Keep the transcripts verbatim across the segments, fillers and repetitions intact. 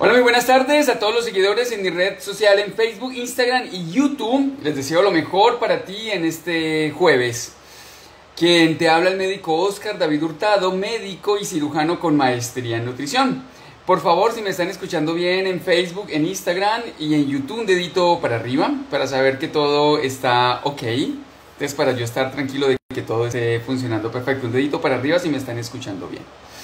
Hola, muy buenas tardes a todos los seguidores en mi red social en Facebook, Instagram y YouTube. Les deseo lo mejor para ti en este jueves. Quien te habla el médico Oscar David Hurtado, médico y cirujano con maestría en nutrición. Por favor, si me están escuchando bien en Facebook, en Instagram y en YouTube, un dedito para arriba para saber que todo está ok. Entonces, para yo estar tranquilo de que todo esté funcionando perfecto. Un dedito para arriba si me están escuchando bien.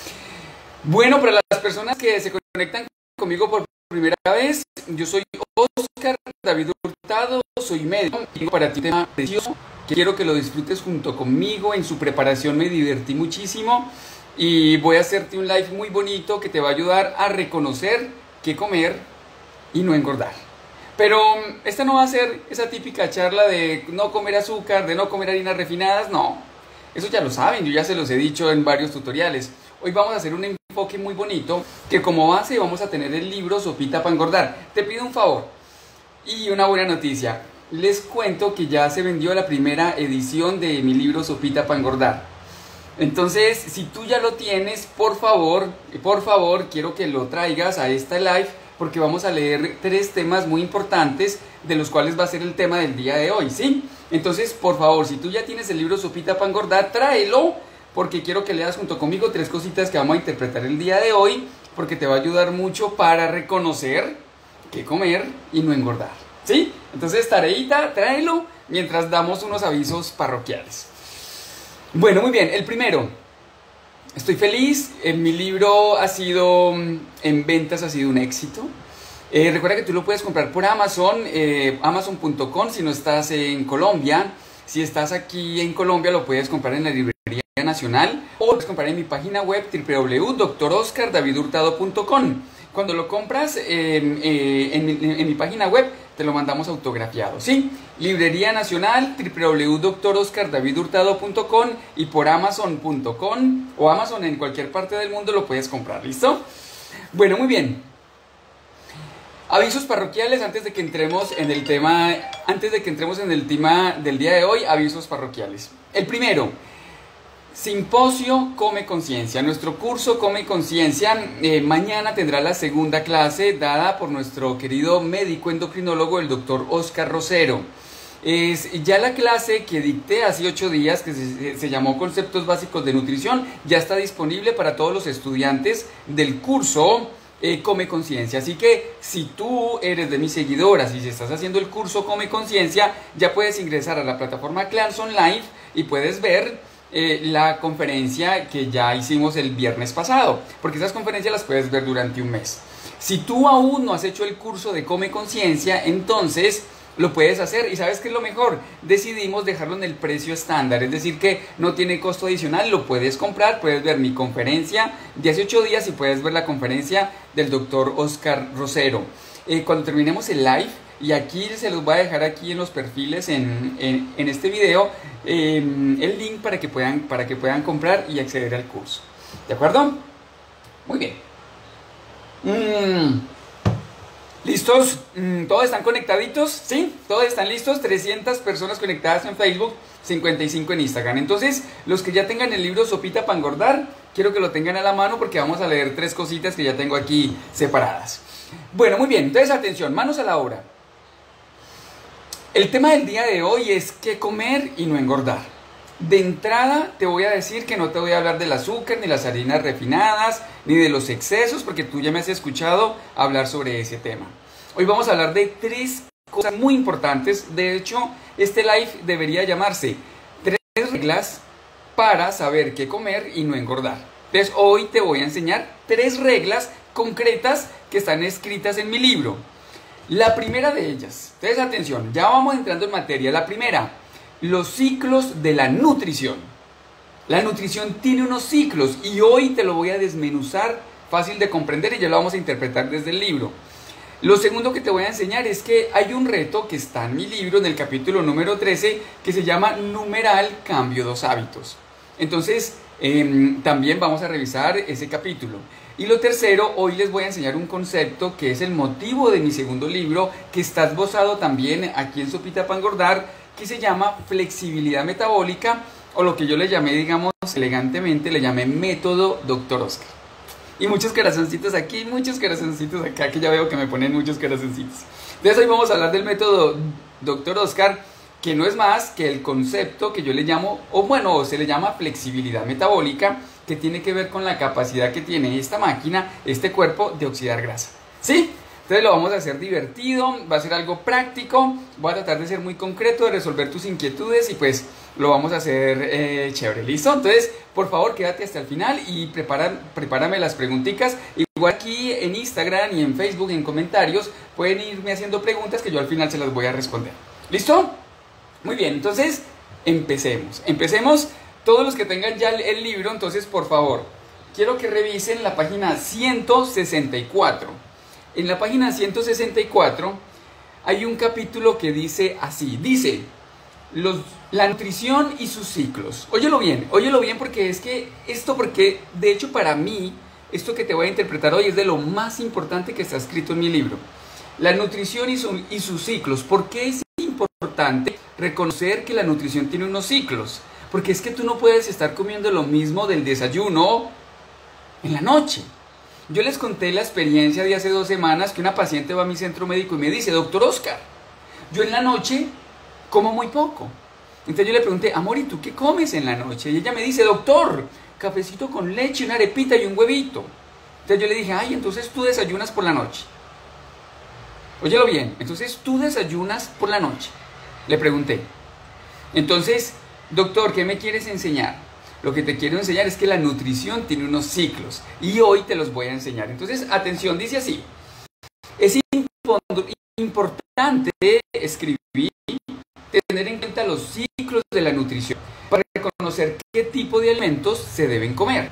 Bueno, para las personas que se conectan conmigo por primera vez, yo soy Oscar David Hurtado, soy médico y tengo para ti un tema precioso que quiero que lo disfrutes junto conmigo. En su preparación me divertí muchísimo y voy a hacerte un live muy bonito que te va a ayudar a reconocer qué comer y no engordar. Pero esta no va a ser esa típica charla de no comer azúcar, de no comer harinas refinadas, no. Eso ya lo saben, yo ya se los he dicho en varios tutoriales. Hoy vamos a hacer un enfoque muy bonito, que como base vamos a tener el libro Sopita para Engordar. Te pido un favor y una buena noticia. Les cuento que ya se vendió la primera edición de mi libro Sopita para Engordar. Entonces, si tú ya lo tienes, por favor, por favor, quiero que lo traigas a esta live, porque vamos a leer tres temas muy importantes, de los cuales va a ser el tema del día de hoy, ¿sí? Entonces, por favor, si tú ya tienes el libro Sopita para Engordar, tráelo, porque quiero que leas junto conmigo tres cositas que vamos a interpretar el día de hoy, porque te va a ayudar mucho para reconocer qué comer y no engordar, ¿sí? Entonces, tareita, tráelo, mientras damos unos avisos parroquiales. Bueno, muy bien, el primero, estoy feliz, en mi libro ha sido, en ventas ha sido un éxito. Eh, recuerda que tú lo puedes comprar por Amazon, eh, amazon punto com si no estás en Colombia. Si estás aquí en Colombia lo puedes comprar en la librería nacional o lo puedes comprar en mi página web w w w punto doctor oscar david hurtado punto com. Cuando lo compras eh, eh, en, mi, en mi página web te lo mandamos autografiado, ¿sí? Librería nacional w w w punto doctor oscar david hurtado punto com y por amazon punto com o Amazon en cualquier parte del mundo lo puedes comprar, ¿listo? Bueno, muy bien. Avisos parroquiales antes de que entremos en el tema, antes de que entremos en el tema del día de hoy, avisos parroquiales. El primero, Simposio Come Conciencia. Nuestro curso Come Conciencia eh, mañana tendrá la segunda clase dada por nuestro querido médico endocrinólogo, el doctor Oscar Rosero. Es ya la clase que dicté hace ocho días, que se, se llamó Conceptos Básicos de Nutrición, ya está disponible para todos los estudiantes del curso eh, Come Conciencia. Así que si tú eres de mis seguidoras y si estás haciendo el curso Come Conciencia, ya puedes ingresar a la plataforma Clansson Live y puedes ver eh, la conferencia que ya hicimos el viernes pasado, porque esas conferencias las puedes ver durante un mes. Si tú aún no has hecho el curso de Come Conciencia, entonces lo puedes hacer. ¿Y sabes qué es lo mejor? Decidimos dejarlo en el precio estándar, es decir que no tiene costo adicional, lo puedes comprar, puedes ver mi conferencia de hace ocho días y puedes ver la conferencia del doctor Oscar Rosero. Eh, cuando terminemos el live, y aquí se los voy a dejar aquí en los perfiles en, en, en este video, eh, el link para que, puedan, para que puedan comprar y acceder al curso. ¿De acuerdo? Muy bien. Mm. ¿Listos? ¿Todos están conectaditos? ¿Sí? ¿Todos están listos? trescientas personas conectadas en Facebook, cincuenta y cinco en Instagram. Entonces, los que ya tengan el libro Sopita para Engordar, quiero que lo tengan a la mano porque vamos a leer tres cositas que ya tengo aquí separadas. Bueno, muy bien. Entonces, atención, manos a la obra. El tema del día de hoy es qué comer y no engordar. De entrada te voy a decir que no te voy a hablar del azúcar, ni las harinas refinadas, ni de los excesos, porque tú ya me has escuchado hablar sobre ese tema. Hoy vamos a hablar de tres cosas muy importantes. De hecho, este live debería llamarse tres reglas para saber qué comer y no engordar. Entonces hoy te voy a enseñar tres reglas concretas que están escritas en mi libro. La primera de ellas, entonces atención, ya vamos entrando en materia. La primera, los ciclos de la nutrición. La nutrición tiene unos ciclos y hoy te lo voy a desmenuzar, fácil de comprender y ya lo vamos a interpretar desde el libro. Lo segundo que te voy a enseñar es que hay un reto que está en mi libro, en el capítulo número trece, que se llama Numeral Cambio dos hábitos. Entonces, eh, también vamos a revisar ese capítulo. Y lo tercero, hoy les voy a enseñar un concepto que es el motivo de mi segundo libro, que está esbozado también aquí en Sopita para Engordar, que se llama flexibilidad metabólica, o lo que yo le llamé, digamos, elegantemente, le llamé método doctor Oscar. Y muchos corazoncitos aquí, muchos corazoncitos acá, que ya veo que me ponen muchos corazoncitos. Entonces hoy vamos a hablar del método doctor Oscar, que no es más que el concepto que yo le llamo, o bueno, se le llama flexibilidad metabólica, que tiene que ver con la capacidad que tiene esta máquina, este cuerpo, de oxidar grasa. ¿Sí? Entonces lo vamos a hacer divertido, va a ser algo práctico, voy a tratar de ser muy concreto, de resolver tus inquietudes y pues lo vamos a hacer eh, chévere, ¿listo? Entonces, por favor, quédate hasta el final y prepara, prepárame las preguntitas. Igual aquí en Instagram y en Facebook, en comentarios, pueden irme haciendo preguntas que yo al final se las voy a responder. ¿Listo? Muy bien, entonces empecemos. Empecemos, todos los que tengan ya el, el libro, entonces por favor, quiero que revisen la página ciento sesenta y cuatro. En la página ciento sesenta y cuatro hay un capítulo que dice así, dice, los, la nutrición y sus ciclos. Óyelo bien, óyelo bien porque es que esto, porque de hecho para mí, esto que te voy a interpretar hoy es de lo más importante que está escrito en mi libro. La nutrición y, su, y sus ciclos. ¿Por qué es importante reconocer que la nutrición tiene unos ciclos? Porque es que tú no puedes estar comiendo lo mismo del desayuno en la noche. Yo les conté la experiencia de hace dos semanas que una paciente va a mi centro médico y me dice, doctor Oscar, yo en la noche como muy poco. Entonces yo le pregunté, amor, ¿y tú qué comes en la noche? Y ella me dice, doctor, cafecito con leche, una arepita y un huevito. Entonces yo le dije, ay, entonces tú desayunas por la noche. Óyelo bien, entonces tú desayunas por la noche. Le pregunté. Entonces, doctor, ¿qué me quieres enseñar? Lo que te quiero enseñar es que la nutrición tiene unos ciclos y hoy te los voy a enseñar. Entonces, atención, dice así. Es importante escribir, tener en cuenta los ciclos de la nutrición para reconocer qué tipo de alimentos se deben comer,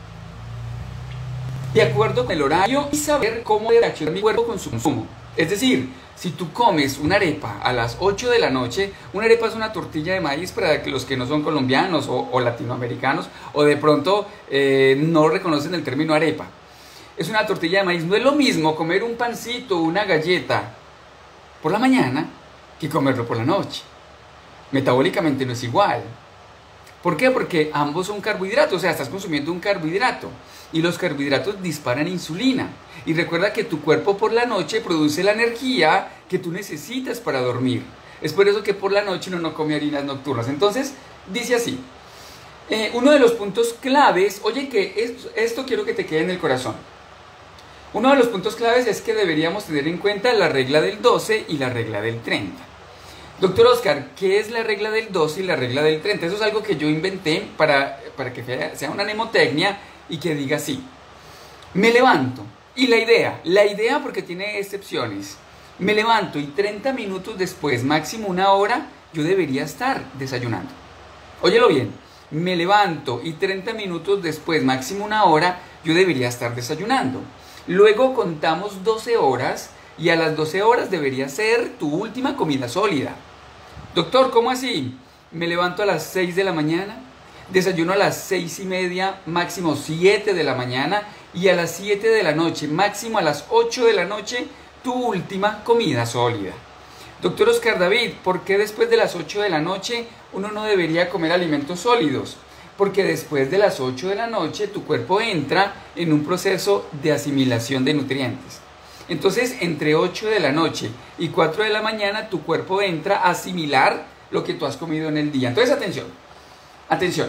de acuerdo con el horario y saber cómo reacciona mi cuerpo con su consumo. Es decir, si tú comes una arepa a las ocho de la noche, una arepa es una tortilla de maíz para los que no son colombianos o, o latinoamericanos o de pronto eh, no reconocen el término arepa. Es una tortilla de maíz. No es lo mismo comer un pancito o una galleta por la mañana que comerlo por la noche. Metabólicamente no es igual. ¿Por qué? Porque ambos son carbohidratos, o sea, estás consumiendo un carbohidrato y los carbohidratos disparan insulina. Y recuerda que tu cuerpo por la noche produce la energía que tú necesitas para dormir. Es por eso que por la noche uno no come harinas nocturnas. Entonces, dice así, eh, uno de los puntos claves, oye que esto, esto quiero que te quede en el corazón. Uno de los puntos claves es que deberíamos tener en cuenta la regla del doce y la regla del treinta. Doctor Oscar, ¿qué es la regla del doce y la regla del treinta? Eso es algo que yo inventé para, para que sea una mnemotecnia y que diga así. Me levanto. Y la idea, la idea porque tiene excepciones. Me levanto y treinta minutos después, máximo una hora, yo debería estar desayunando. Óyelo bien. Me levanto y treinta minutos después, máximo una hora, yo debería estar desayunando. Luego contamos doce horas y a las doce horas debería ser tu última comida sólida. Doctor, ¿cómo así? Me levanto a las seis de la mañana, desayuno a las seis y media, máximo siete de la mañana, y a las siete de la noche, máximo a las ocho de la noche, tu última comida sólida. Doctor Oscar David, ¿por qué después de las ocho de la noche uno no debería comer alimentos sólidos? Porque después de las ocho de la noche tu cuerpo entra en un proceso de asimilación de nutrientes. Entonces, entre ocho de la noche y cuatro de la mañana, tu cuerpo entra a asimilar lo que tú has comido en el día. Entonces, atención, atención.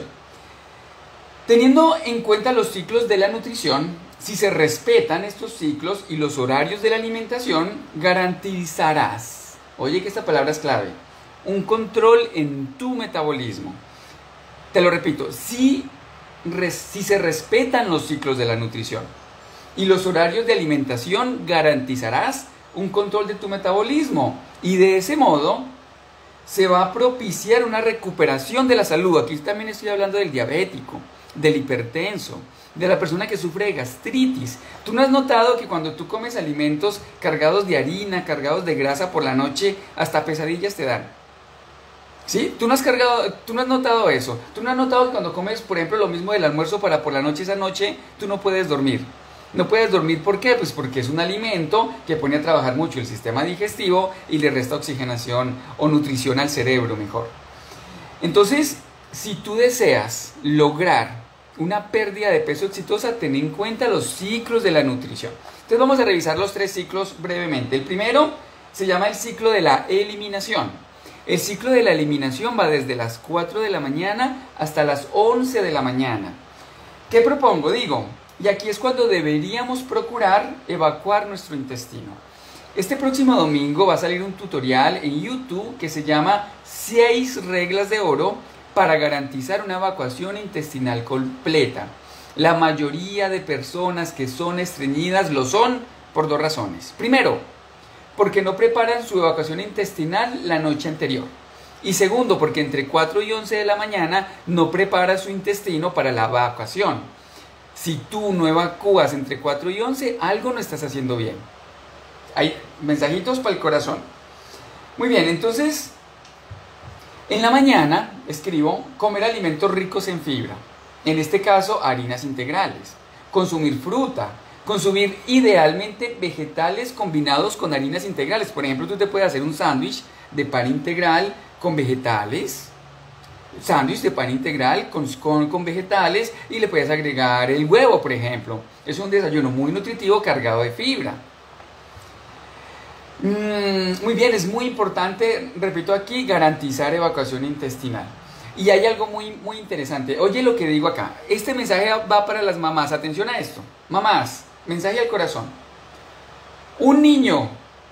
Teniendo en cuenta los ciclos de la nutrición, si se respetan estos ciclos y los horarios de la alimentación, garantizarás, oye que esta palabra es clave, un control en tu metabolismo. Te lo repito, si, si se respetan los ciclos de la nutrición y los horarios de alimentación, garantizarás un control de tu metabolismo y de ese modo se va a propiciar una recuperación de la salud. Aquí también estoy hablando del diabético, del hipertenso, de la persona que sufre de gastritis. ¿Tú no has notado que cuando tú comes alimentos cargados de harina, cargados de grasa por la noche, hasta pesadillas te dan? ¿Sí? ¿Tú no has cargado, tú no has notado eso? ¿Tú no has notado que cuando comes, por ejemplo, lo mismo del almuerzo para por la noche, esa noche, tú no puedes dormir? No puedes dormir, ¿por qué? Pues porque es un alimento que pone a trabajar mucho el sistema digestivo y le resta oxigenación o nutrición al cerebro mejor. Entonces, si tú deseas lograr una pérdida de peso exitosa, ten en cuenta los ciclos de la nutrición. Entonces vamos a revisar los tres ciclos brevemente. El primero se llama el ciclo de la eliminación. El ciclo de la eliminación va desde las cuatro de la mañana hasta las once de la mañana. ¿Qué propongo? Digo, y aquí es cuando deberíamos procurar evacuar nuestro intestino. Este próximo domingo va a salir un tutorial en YouTube que se llama seis reglas de oro para garantizar una evacuación intestinal completa. La mayoría de personas que son estreñidas lo son por dos razones. Primero, porque no preparan su evacuación intestinal la noche anterior. Y segundo, porque entre cuatro y once de la mañana no prepara su intestino para la evacuación. Si tú no evacúas entre cuatro y once, algo no estás haciendo bien. Hay mensajitos para el corazón. Muy bien, entonces, en la mañana escribo comer alimentos ricos en fibra. En este caso, harinas integrales. Consumir fruta. Consumir idealmente vegetales combinados con harinas integrales. Por ejemplo, tú te puedes hacer un sándwich de pan integral con vegetales. Sándwich de pan integral con, con, con vegetales y le puedes agregar el huevo, por ejemplo. Es un desayuno muy nutritivo cargado de fibra. Mm, muy bien, es muy importante, repito aquí, garantizar evacuación intestinal. Y hay algo muy, muy interesante. Oye lo que digo acá. Este mensaje va para las mamás. Atención a esto. Mamás, mensaje al corazón. Un niño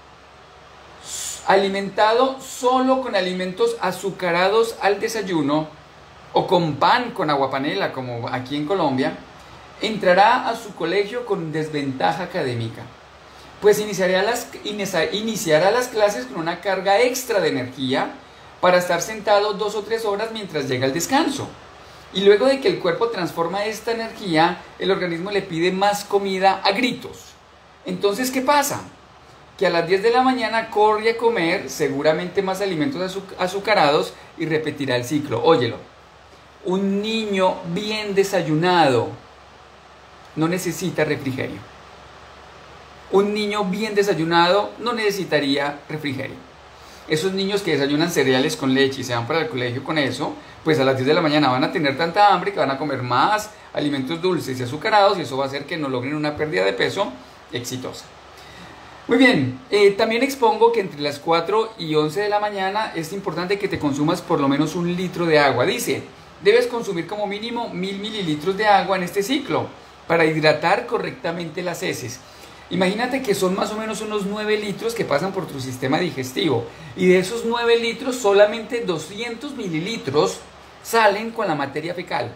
alimentado solo con alimentos azucarados al desayuno o con pan con aguapanela, como aquí en Colombia, entrará a su colegio con desventaja académica. Pues iniciará las, iniciará las clases con una carga extra de energía para estar sentado dos o tres horas mientras llega el descanso. Y luego de que el cuerpo transforma esta energía, el organismo le pide más comida a gritos. Entonces, ¿qué pasa? Que a las diez de la mañana corre a comer seguramente más alimentos azuc azucarados y repetirá el ciclo. Óyelo, un niño bien desayunado no necesita refrigerio. Un niño bien desayunado no necesitaría refrigerio. Esos niños que desayunan cereales con leche y se van para el colegio con eso, pues a las diez de la mañana van a tener tanta hambre que van a comer más alimentos dulces y azucarados y eso va a hacer que no logren una pérdida de peso exitosa. Muy bien, eh, también expongo que entre las cuatro y once de la mañana es importante que te consumas por lo menos un litro de agua. Dice, debes consumir como mínimo mil mililitros de agua en este ciclo para hidratar correctamente las heces. Imagínate que son más o menos unos nueve litros que pasan por tu sistema digestivo y de esos nueve litros solamente doscientos mililitros salen con la materia fecal.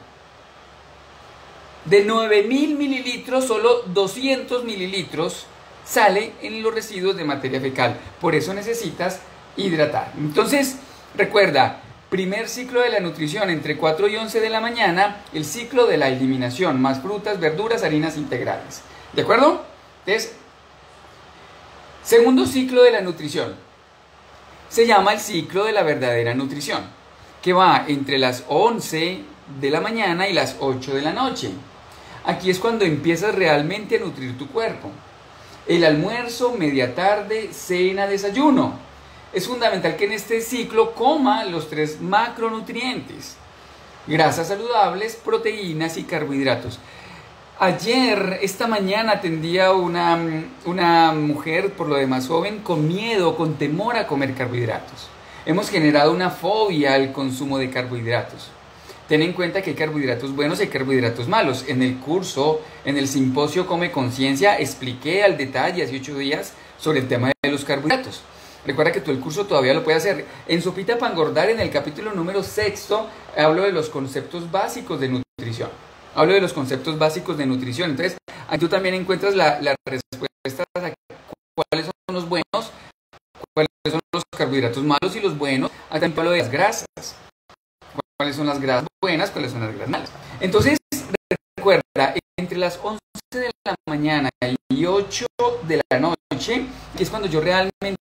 De nueve mil mililitros solo doscientos mililitros sale en los residuos de materia fecal. Por eso necesitas hidratar. Entonces, recuerda, primer ciclo de la nutrición entre cuatro y once de la mañana, el ciclo de la eliminación, más frutas, verduras, harinas integrales. ¿De acuerdo? Entonces, segundo ciclo de la nutrición. Se llama el ciclo de la verdadera nutrición, que va entre las once de la mañana y las ocho de la noche. Aquí es cuando empiezas realmente a nutrir tu cuerpo. El almuerzo, media tarde, cena, desayuno. Es fundamental que en este ciclo coma los tres macronutrientes: grasas saludables, proteínas y carbohidratos. Ayer, esta mañana, atendía una, una mujer, por lo demás joven, con miedo, con temor a comer carbohidratos. Hemos generado una fobia al consumo de carbohidratos. Ten en cuenta que hay carbohidratos buenos y hay carbohidratos malos. En el curso, en el simposio Come Conciencia, expliqué al detalle hace ocho días sobre el tema de los carbohidratos. Recuerda que tú el curso todavía lo puedes hacer. En Sopita para Engordar, en el capítulo número sexto, hablo de los conceptos básicos de nutrición. Hablo de los conceptos básicos de nutrición. Entonces, ahí tú también encuentras la, la respuesta a cuáles son los buenos, cuáles son los carbohidratos malos y los buenos. Acá también hablo de las grasas. Cuáles son las grasas buenas, cuáles son las grasas malas. Entonces, recuerda, entre las once de la mañana y ocho de la noche, que es cuando yo realmente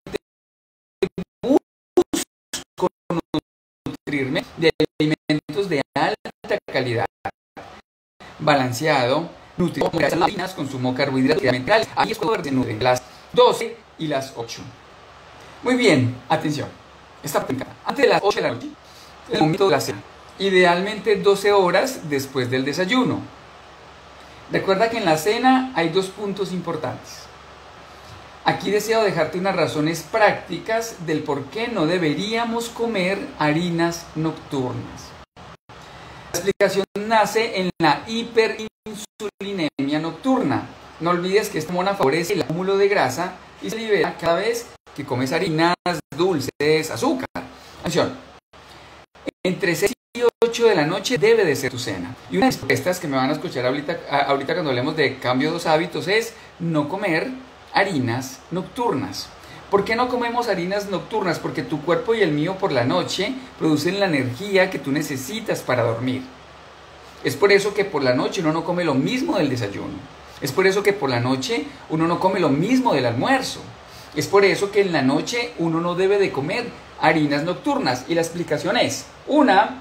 busco nutrirme de alimentos de alta calidad, balanceado, nutrido, consumo carbohidratos minerales. Ahí es cuando se nutren las doce y las ocho. Muy bien, atención. Esta técnica, antes de las ocho de la noche, el momento de la cena. idealmente doce horas después del desayuno. Recuerda que en la cena hay dos puntos importantes. Aquí deseo dejarte unas razones prácticas del por qué no deberíamos comer harinas nocturnas. La explicación nace en la hiperinsulinemia nocturna. No olvides que esta hormona favorece el acúmulo de grasa y se libera cada vez que comes harinas, dulces, azúcar. Atención, entre seis y ocho de la noche debe de ser tu cena. Y una de las respuestas que me van a escuchar ahorita, ahorita cuando hablemos de cambio de los hábitos es no comer harinas nocturnas. ¿Por qué no comemos harinas nocturnas? Porque tu cuerpo y el mío por la noche producen la energía que tú necesitas para dormir. Es por eso que por la noche uno no come lo mismo del desayuno. Es por eso que por la noche uno no come lo mismo del almuerzo. Es por eso que en la noche uno no debe de comer harinas nocturnas. Y la explicación es, una,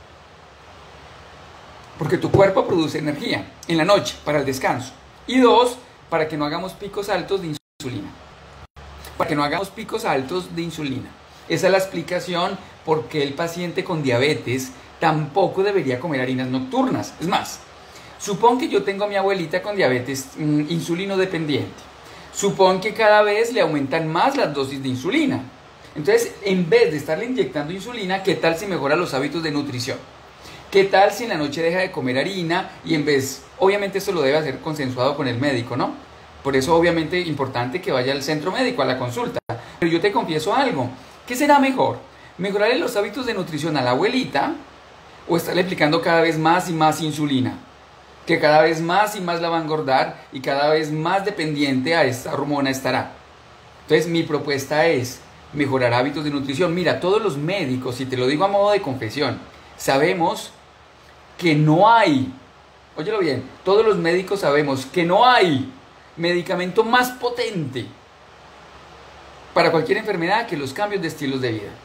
porque tu cuerpo produce energía en la noche para el descanso. Y dos, para que no hagamos picos altos de insulina. Para que no hagamos picos altos de insulina. Esa es la explicación por qué el paciente con diabetes tampoco debería comer harinas nocturnas. Es más, supón que yo tengo a mi abuelita con diabetes mmm, insulino dependiente. Supón que cada vez le aumentan más las dosis de insulina. Entonces, en vez de estarle inyectando insulina, ¿qué tal si mejora los hábitos de nutrición? ¿Qué tal si en la noche deja de comer harina y en vez, obviamente esto lo debe hacer consensuado con el médico, ¿no? Por eso obviamente es importante que vaya al centro médico, a la consulta. Pero yo te confieso algo, ¿qué será mejor? ¿Mejorarle los hábitos de nutrición a la abuelita o estarle aplicando cada vez más y más insulina? Que cada vez más y más la va a engordar y cada vez más dependiente a esta hormona estará. Entonces mi propuesta es mejorar hábitos de nutrición. Mira, todos los médicos, y te lo digo a modo de confesión, sabemos que no hay, óyelo bien, todos los médicos sabemos que no hay medicamento más potente para cualquier enfermedad que los cambios de estilos de vida.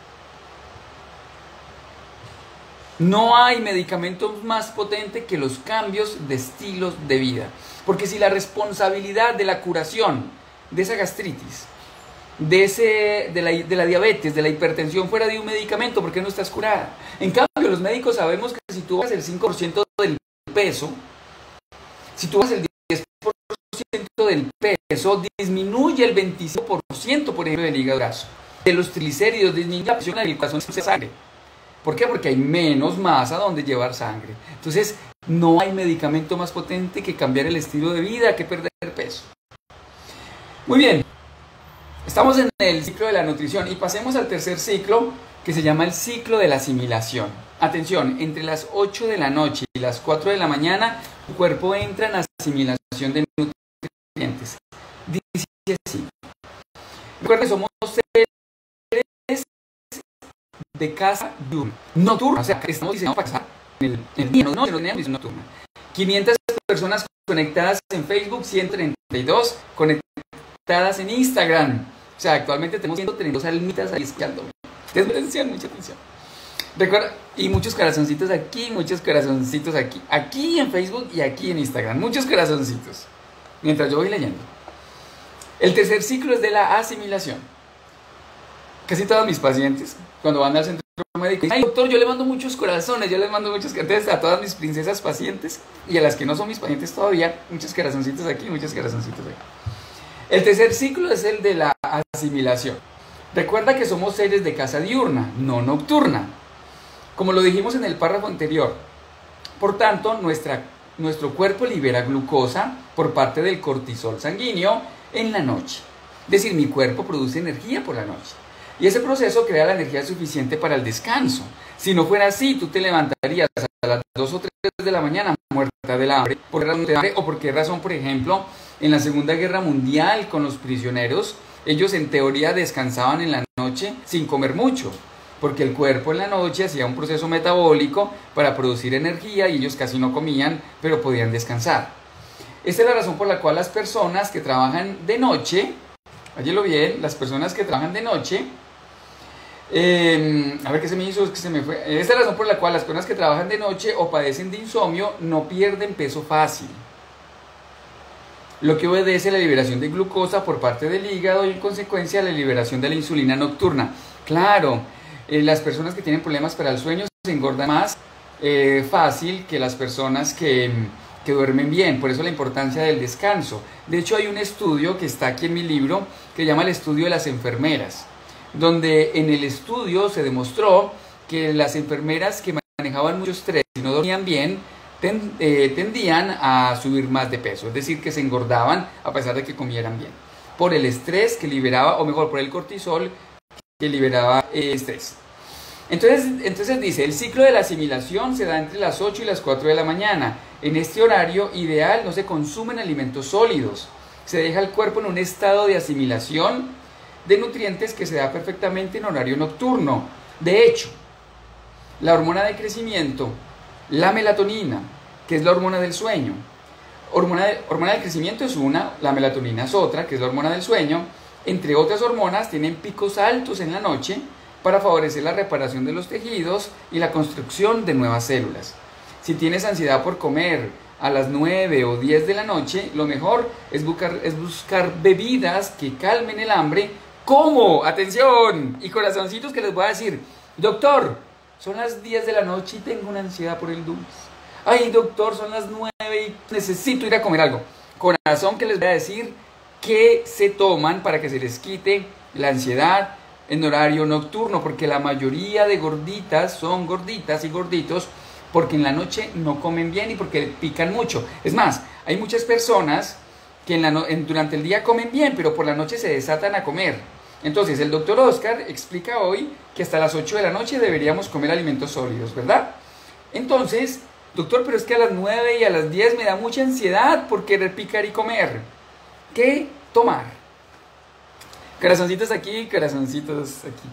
No hay medicamento más potente que los cambios de estilos de vida. Porque si la responsabilidad de la curación de esa gastritis, de, ese, de, la, de la diabetes, de la hipertensión fuera de un medicamento, ¿por qué no estás curada? En cambio, los médicos sabemos que si tú bajas el cinco por ciento del peso, si tú bajas el diez por ciento del peso, disminuye el veinticinco por ciento, por ejemplo, del hígado graso. De los triglicéridos, disminuye la presión del corazón de sangre. ¿Por qué? Porque hay menos masa donde llevar sangre. Entonces, no hay medicamento más potente que cambiar el estilo de vida, que perder peso. Muy bien, estamos en el ciclo de la nutrición y pasemos al tercer ciclo, que se llama el ciclo de la asimilación. Atención, entre las ocho de la noche y las cuatro de la mañana, tu cuerpo entra en asimilación de nutrientes. Dice así. Recuerda que somos seres de casa diurna, nocturna, o sea, que estamos diseñados para casar en el, en el día, no, no, no tenemos nocturna. quinientas personas conectadas en Facebook, ciento treinta y dos conectadas en Instagram. O sea, actualmente tenemos ciento treinta y dos almitas ahí escuchándome. Ustedes me atención, mucha atención. Recuerda, y muchos corazoncitos aquí, muchos corazoncitos aquí, aquí en Facebook y aquí en Instagram, muchos corazoncitos, mientras yo voy leyendo. El tercer ciclo es de la asimilación. Casi todos mis pacientes, cuando van al centro médico, dicen, ay doctor, yo le mando muchos corazones, yo les mando muchos corazones a todas mis princesas pacientes y a las que no son mis pacientes todavía, muchos corazoncitos aquí, muchos corazoncitos aquí. El tercer ciclo es el de la asimilación. Recuerda que somos seres de casa diurna, no nocturna, como lo dijimos en el párrafo anterior. Por tanto, nuestra, nuestro cuerpo libera glucosa por parte del cortisol sanguíneo en la noche. Es decir, mi cuerpo produce energía por la noche. Y ese proceso crea la energía suficiente para el descanso. Si no fuera así, tú te levantarías a las dos o tres de la mañana muerta del hambre. ¿Por qué razón de hambre? ¿O por qué razón, por ejemplo, en la Segunda Guerra Mundial con los prisioneros, ellos en teoría descansaban en la noche sin comer mucho? Porque el cuerpo en la noche hacía un proceso metabólico para producir energía y ellos casi no comían, pero podían descansar. Esta es la razón por la cual las personas que trabajan de noche, óyelo bien, las personas que trabajan de noche, Eh, a ver qué se me hizo, es que se me fue. Esta es la razón por la cual las personas que trabajan de noche o padecen de insomnio no pierden peso fácil. Lo que obedece a la liberación de glucosa por parte del hígado y en consecuencia a la liberación de la insulina nocturna. Claro, eh, las personas que tienen problemas para el sueño se engordan más eh, fácil que las personas que, que duermen bien. Por eso la importancia del descanso. De hecho, hay un estudio que está aquí en mi libro que se llama el estudio de las enfermeras, donde en el estudio se demostró que las enfermeras que manejaban mucho estrés y no dormían bien ten, eh, tendían a subir más de peso, es decir, que se engordaban a pesar de que comieran bien, por el estrés que liberaba, o mejor, por el cortisol que liberaba eh, estrés. Entonces, entonces dice, el ciclo de la asimilación se da entre las ocho y las cuatro de la mañana. En este horario ideal no se consumen alimentos sólidos, se deja el cuerpo en un estado de asimilación de nutrientes que se da perfectamente en horario nocturno. De hecho, la hormona de crecimiento, la melatonina, que es la hormona del sueño, hormona, de, hormona del crecimiento es una, la melatonina es otra, que es la hormona del sueño, entre otras hormonas tienen picos altos en la noche para favorecer la reparación de los tejidos y la construcción de nuevas células. Si tienes ansiedad por comer a las nueve o diez de la noche, lo mejor es buscar, es buscar bebidas que calmen el hambre, como, atención, y corazoncitos que les voy a decir, doctor, son las diez de la noche y tengo una ansiedad por el dulce. Ay, doctor, son las nueve y necesito ir a comer algo. Corazón, que les voy a decir que se toman para que se les quite la ansiedad en horario nocturno, porque la mayoría de gorditas son gorditas y gorditos porque en la noche no comen bien y porque pican mucho. Es más, hay muchas personas que en la no, en, durante el día comen bien, pero por la noche se desatan a comer. Entonces, el doctor Oscar explica hoy que hasta las ocho de la noche deberíamos comer alimentos sólidos, ¿verdad? Entonces, doctor, pero es que a las nueve y a las diez me da mucha ansiedad por querer picar y comer. ¿Qué tomar? Corazoncitos aquí, corazoncitos aquí.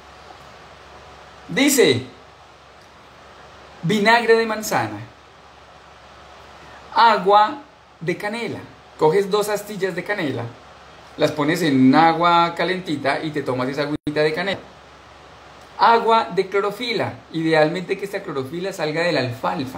Dice, vinagre de manzana, agua de canela. Coges dos astillas de canela, las pones en agua calentita y te tomas esa agüita de canela. Agua de clorofila, idealmente que esta clorofila salga de la alfalfa.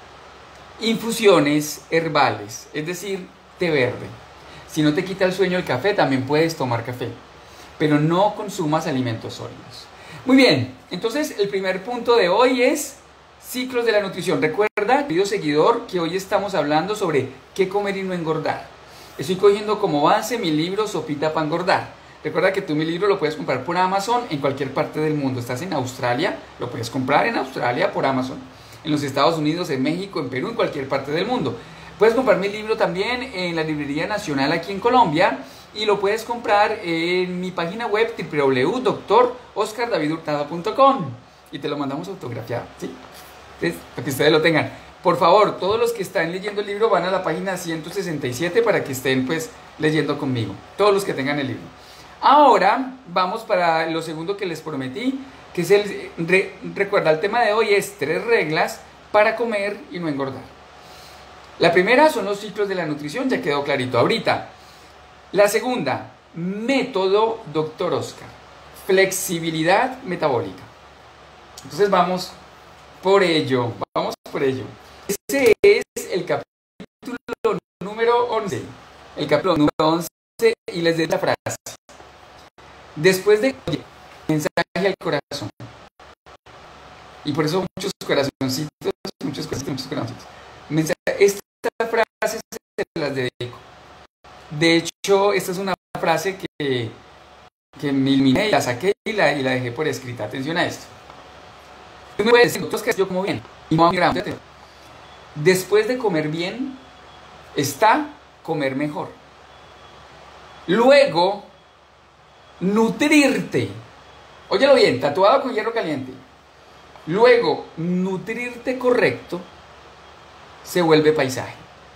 Infusiones herbales, es decir, té verde. Si no te quita el sueño el café, también puedes tomar café, pero no consumas alimentos sólidos. Muy bien, entonces el primer punto de hoy es ciclos de la nutrición. Recuerda, querido seguidor, que hoy estamos hablando sobre qué comer y no engordar. Estoy cogiendo como base mi libro Sopita para engordar. Recuerda que tú mi libro lo puedes comprar por Amazon en cualquier parte del mundo. Estás en Australia, lo puedes comprar en Australia por Amazon. En los Estados Unidos, en México, en Perú, en cualquier parte del mundo. Puedes comprar mi libro también en la Librería Nacional aquí en Colombia y lo puedes comprar en mi página web doble u doble u doble u punto doctor oscar david hurtado punto com y te lo mandamos autografiado, ¿sí? Entonces, para que ustedes lo tengan. Por favor, todos los que están leyendo el libro van a la página ciento sesenta y siete para que estén pues leyendo conmigo. Todos los que tengan el libro. Ahora vamos para lo segundo que les prometí, que es el, re, recuerda, el tema de hoy es tres reglas para comer y no engordar. La primera son los ciclos de la nutrición, ya quedó clarito ahorita. La segunda, método doctor Oscar, flexibilidad metabólica. Entonces vamos por ello, vamos por ello. Ese es el capítulo número once, el capítulo número once, y les doy la frase. Después de oye, mensaje al corazón. Y por eso muchos corazoncitos, muchos corazoncitos, muchos corazoncitos. Mensaje, esta frase se las dedico. De hecho, esta es una frase que, que me ilminé y la saqué y la, y la dejé por escrita. Atención a esto. Tú me puedes decir, que yo como bien. Y no, después de comer bien, está comer mejor. Luego, nutrirte. Óyelo bien, tatuado con hierro caliente. Luego, nutrirte correcto se vuelve paisaje.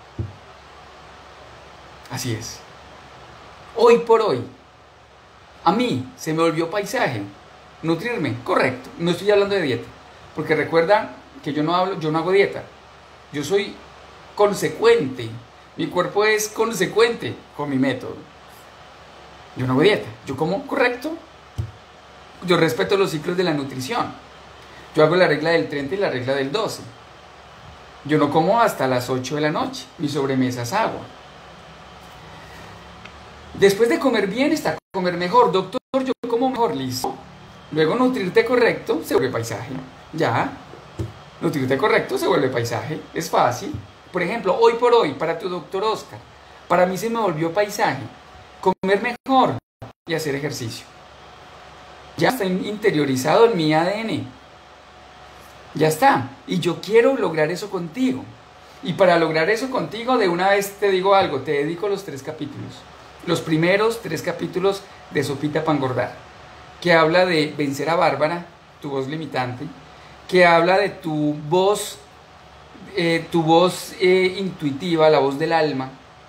Así es. Hoy por hoy, a mí se me volvió paisaje nutrirme, correcto. No estoy hablando de dieta, porque recuerda que yo no hablo, yo no hago dieta. Yo soy consecuente. Mi cuerpo es consecuente con mi método. Yo no hago dieta. Yo como correcto. Yo respeto los ciclos de la nutrición. Yo hago la regla del treinta y la regla del doce. Yo no como hasta las ocho de la noche. Mi sobremesa es agua. Después de comer bien está comer mejor. Doctor, yo como mejor, listo. Luego nutrirte correcto se vuelve paisaje. Ya. Nutriente correcto se vuelve paisaje, es fácil. Por ejemplo, hoy por hoy, para tu doctor Oscar, para mí se me volvió paisaje comer mejor y hacer ejercicio. Ya está interiorizado en mi A D N. Ya está. Y yo quiero lograr eso contigo. Y para lograr eso contigo, de una vez te digo algo, te dedico los tres capítulos. Los primeros tres capítulos de Sopita para Engordar, que habla de vencer a Bárbara, tu voz limitante, que habla de tu voz, eh, tu voz eh, intuitiva, la voz del alma.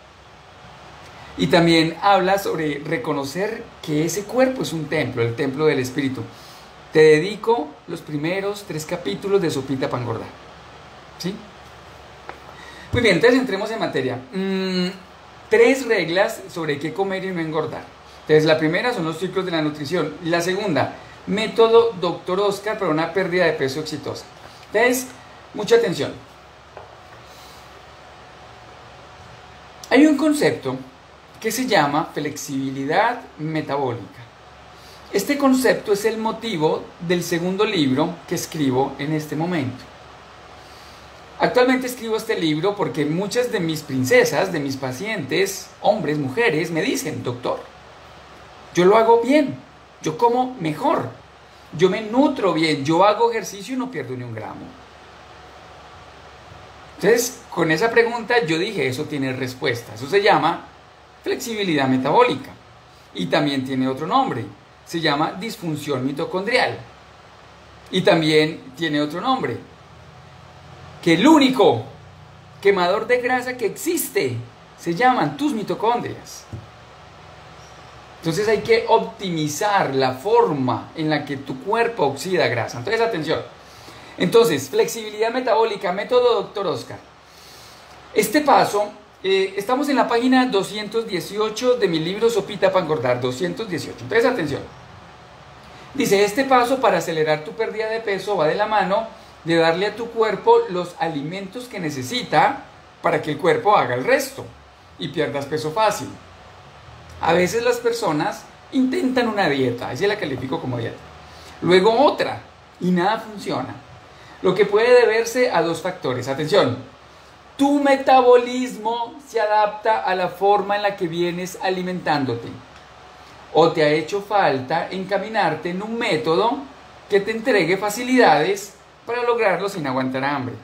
Y también habla sobre reconocer que ese cuerpo es un templo, el templo del espíritu. Te dedico los primeros tres capítulos de Sopita para Engordar. ¿Sí? Muy bien, entonces entremos en materia. Mm, tres reglas sobre qué comer y no engordar. Entonces, la primera son los ciclos de la nutrición. La segunda, método doctor Oscar para una pérdida de peso exitosa. Entonces, mucha atención. Hay un concepto que se llama flexibilidad metabólica. Este concepto es el motivo del segundo libro que escribo en este momento. Actualmente escribo este libro porque muchas de mis princesas, de mis pacientes, hombres, mujeres, me dicen, doctor, yo lo hago bien, yo como mejor, yo me nutro bien, yo hago ejercicio y no pierdo ni un gramo. Entonces, con esa pregunta yo dije, eso tiene respuesta. Eso se llama flexibilidad metabólica y también tiene otro nombre. Se llama disfunción mitocondrial y también tiene otro nombre, que el único quemador de grasa que existe se llaman tus mitocondrias. Entonces hay que optimizar la forma en la que tu cuerpo oxida grasa. Entonces, atención. Entonces, flexibilidad metabólica, método doctor Oscar. Este paso, eh, estamos en la página doscientos dieciocho de mi libro Sopita para Engordar, doscientos dieciocho. Entonces, atención. Dice, este paso para acelerar tu pérdida de peso va de la mano de darle a tu cuerpo los alimentos que necesita para que el cuerpo haga el resto y pierdas peso fácil. A veces las personas intentan una dieta, ahí se la califico como dieta, luego otra y nada funciona. Lo que puede deberse a dos factores. Atención, tu metabolismo se adapta a la forma en la que vienes alimentándote o te ha hecho falta encaminarte en un método que te entregue facilidades para lograrlo sin aguantar hambre.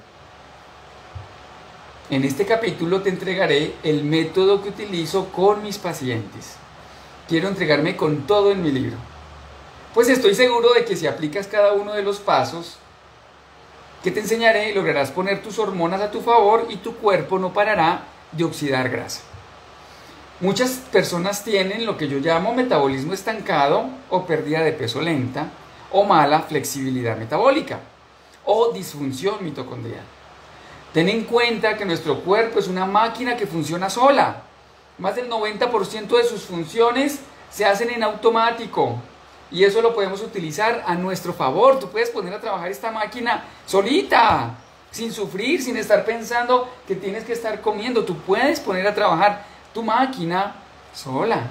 En este capítulo te entregaré el método que utilizo con mis pacientes. Quiero entregarme con todo en mi libro. Pues estoy seguro de que si aplicas cada uno de los pasos que te enseñaré, lograrás poner tus hormonas a tu favor y tu cuerpo no parará de oxidar grasa. Muchas personas tienen lo que yo llamo metabolismo estancado o pérdida de peso lenta o mala flexibilidad metabólica o disfunción mitocondrial. Ten en cuenta que nuestro cuerpo es una máquina que funciona sola. Más del noventa por ciento de sus funciones se hacen en automático y eso lo podemos utilizar a nuestro favor. Tú puedes poner a trabajar esta máquina solita, sin sufrir, sin estar pensando que tienes que estar comiendo. Tú puedes poner a trabajar tu máquina sola.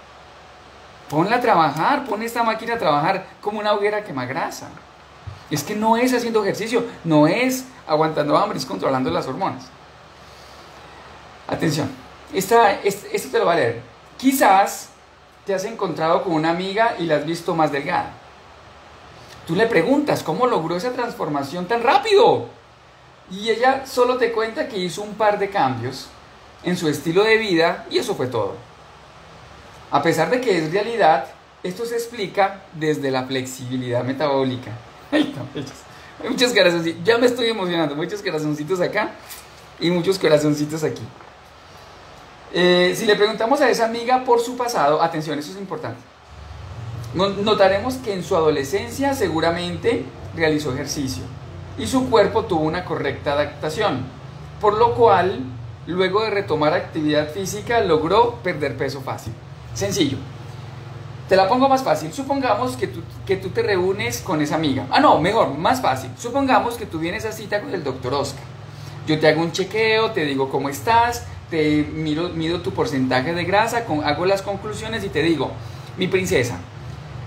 Ponla a trabajar, pon esta máquina a trabajar como una hoguera quema grasa. Es que no es haciendo ejercicio, no es aguantando hambre, es controlando las hormonas. Atención, esta, este, esto te lo va a leer. Quizás te has encontrado con una amiga y la has visto más delgada. Tú le preguntas cómo logró esa transformación tan rápido. Y ella solo te cuenta que hizo un par de cambios en su estilo de vida y eso fue todo. A pesar de que es realidad, esto se explica desde la flexibilidad metabólica. Ay, no, muchos corazoncitos, ya me estoy emocionando, muchos corazoncitos acá y muchos corazoncitos aquí. Eh, si le preguntamos a esa amiga por su pasado, atención, eso es importante, notaremos que en su adolescencia seguramente realizó ejercicio y su cuerpo tuvo una correcta adaptación, por lo cual, luego de retomar actividad física, logró perder peso fácil. Sencillo. Te la pongo más fácil. Supongamos que tú, que tú te reúnes con esa amiga. Ah, no, mejor, más fácil. Supongamos que tú vienes a cita con el doctor Oscar. Yo te hago un chequeo, te digo cómo estás, te miro, mido tu porcentaje de grasa, con, hago las conclusiones y te digo, mi princesa,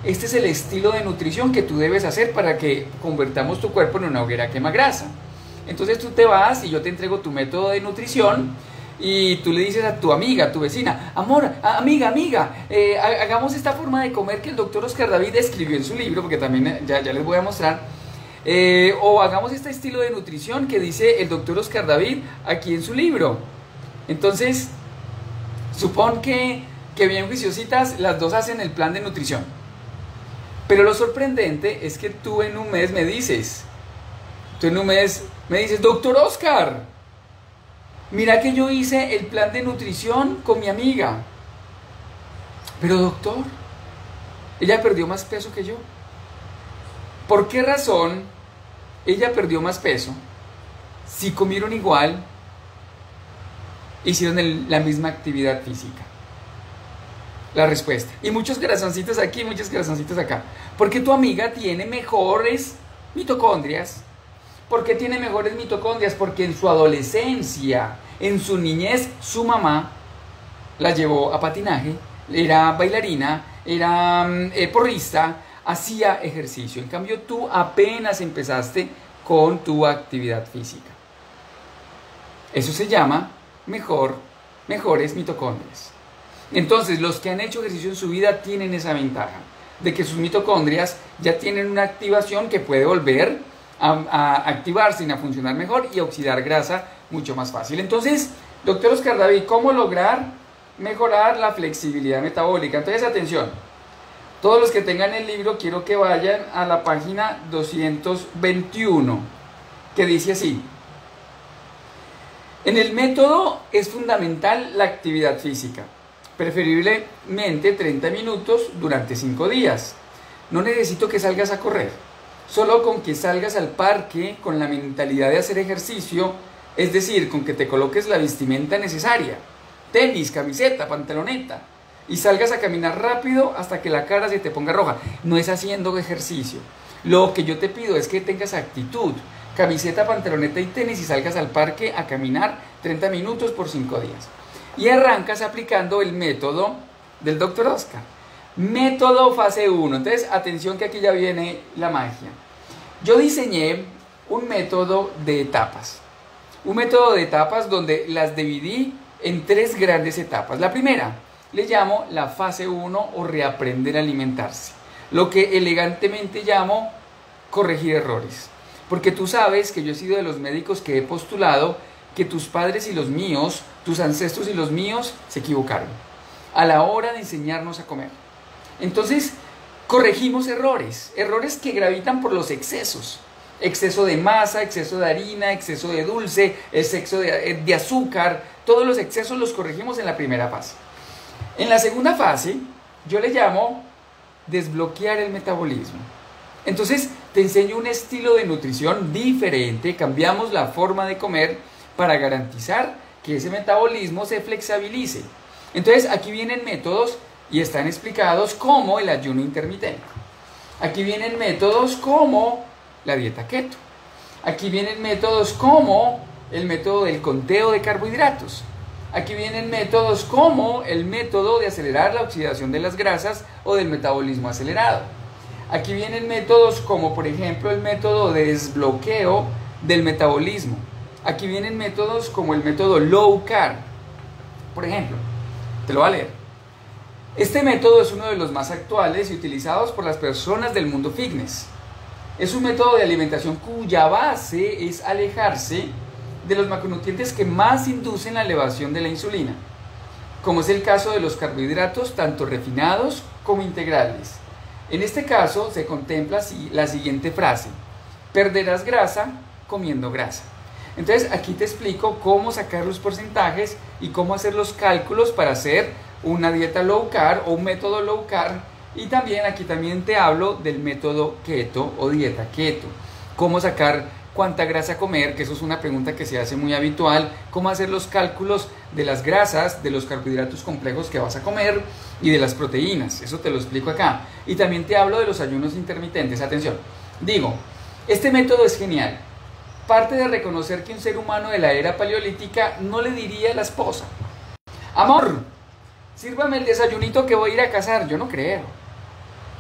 este es el estilo de nutrición que tú debes hacer para que convertamos tu cuerpo en una hoguera quema grasa. Entonces tú te vas y yo te entrego tu método de nutrición y tú le dices a tu amiga, a tu vecina, amor, a, amiga, amiga, eh, hagamos esta forma de comer que el doctor Oscar David escribió en su libro, porque también ya, ya les voy a mostrar, eh, o hagamos este estilo de nutrición que dice el doctor Oscar David aquí en su libro. Entonces, supón que, que bien juiciositas, las dos hacen el plan de nutrición. Pero lo sorprendente es que tú en un mes me dices, tú en un mes me dices, doctor Oscar, mira que yo hice el plan de nutrición con mi amiga. Pero doctor, ella perdió más peso que yo. ¿Por qué razón ella perdió más peso si comieron igual, hicieron el, la misma actividad física? La respuesta. Y muchos corazoncitos aquí, muchos corazoncitos acá. Porque tu amiga tiene mejores mitocondrias. ¿Por qué tiene mejores mitocondrias? Porque en su adolescencia, en su niñez, su mamá la llevó a patinaje, era bailarina, era eh, porrista, hacía ejercicio. En cambio, tú apenas empezaste con tu actividad física. Eso se llama mejor, mejores mitocondrias. Entonces, los que han hecho ejercicio en su vida tienen esa ventaja de que sus mitocondrias ya tienen una activación que puede volver a, a activarse y a funcionar mejor y a oxidar grasa mucho más fácil. Entonces, doctor Oscar David, ¿cómo lograr mejorar la flexibilidad metabólica? Entonces, atención, todos los que tengan el libro, quiero que vayan a la página doscientos veintiuno, que dice así: en el método es fundamental la actividad física, preferiblemente treinta minutos durante cinco días. No necesito que salgas a correr, solo con que salgas al parque con la mentalidad de hacer ejercicio, es decir, con que te coloques la vestimenta necesaria, tenis, camiseta, pantaloneta, y salgas a caminar rápido hasta que la cara se te ponga roja. No es haciendo ejercicio. Lo que yo te pido es que tengas actitud, camiseta, pantaloneta y tenis, y salgas al parque a caminar treinta minutos por cinco días. Y arrancas aplicando el método del doctor Oscar. Método fase uno. Entonces, atención que aquí ya viene la magia. Yo diseñé un método de etapas. Un método de etapas donde las dividí en tres grandes etapas. La primera le llamo la fase uno o reaprender a alimentarse. Lo que elegantemente llamo corregir errores. Porque tú sabes que yo he sido de los médicos que he postulado que tus padres y los míos, tus ancestros y los míos, se equivocaron a la hora de enseñarnos a comer. Entonces, corregimos errores, errores que gravitan por los excesos. Exceso de masa, exceso de harina, exceso de dulce, exceso de, de azúcar. Todos los excesos los corregimos en la primera fase. En la segunda fase, yo le llamo desbloquear el metabolismo. Entonces, te enseño un estilo de nutrición diferente, cambiamos la forma de comer para garantizar que ese metabolismo se flexibilice. Entonces, aquí vienen métodos y están explicados como el ayuno intermitente. Aquí vienen métodos como la dieta keto. Aquí vienen métodos como el método del conteo de carbohidratos. Aquí vienen métodos como el método de acelerar la oxidación de las grasas o del metabolismo acelerado. Aquí vienen métodos como, por ejemplo, el método de desbloqueo del metabolismo. Aquí vienen métodos como el método low carb. Por ejemplo, te lo voy a leer. Este método es uno de los más actuales y utilizados por las personas del mundo fitness. Es un método de alimentación cuya base es alejarse de los macronutrientes que más inducen la elevación de la insulina, como es el caso de los carbohidratos tanto refinados como integrales. En este caso se contempla la siguiente frase: perderás grasa comiendo grasa. Entonces aquí te explico cómo sacar los porcentajes y cómo hacer los cálculos para hacer una dieta low carb o un método low carb. Y también aquí también te hablo del método keto o dieta keto. Cómo sacar cuánta grasa comer, que eso es una pregunta que se hace muy habitual. Cómo hacer los cálculos de las grasas, de los carbohidratos complejos que vas a comer y de las proteínas. Eso te lo explico acá. Y también te hablo de los ayunos intermitentes. Atención, digo, este método es genial. Parte de reconocer que un ser humano de la era paleolítica no le diría a la esposa: amor, sírvame el desayunito que voy a ir a cazar. Yo no creo.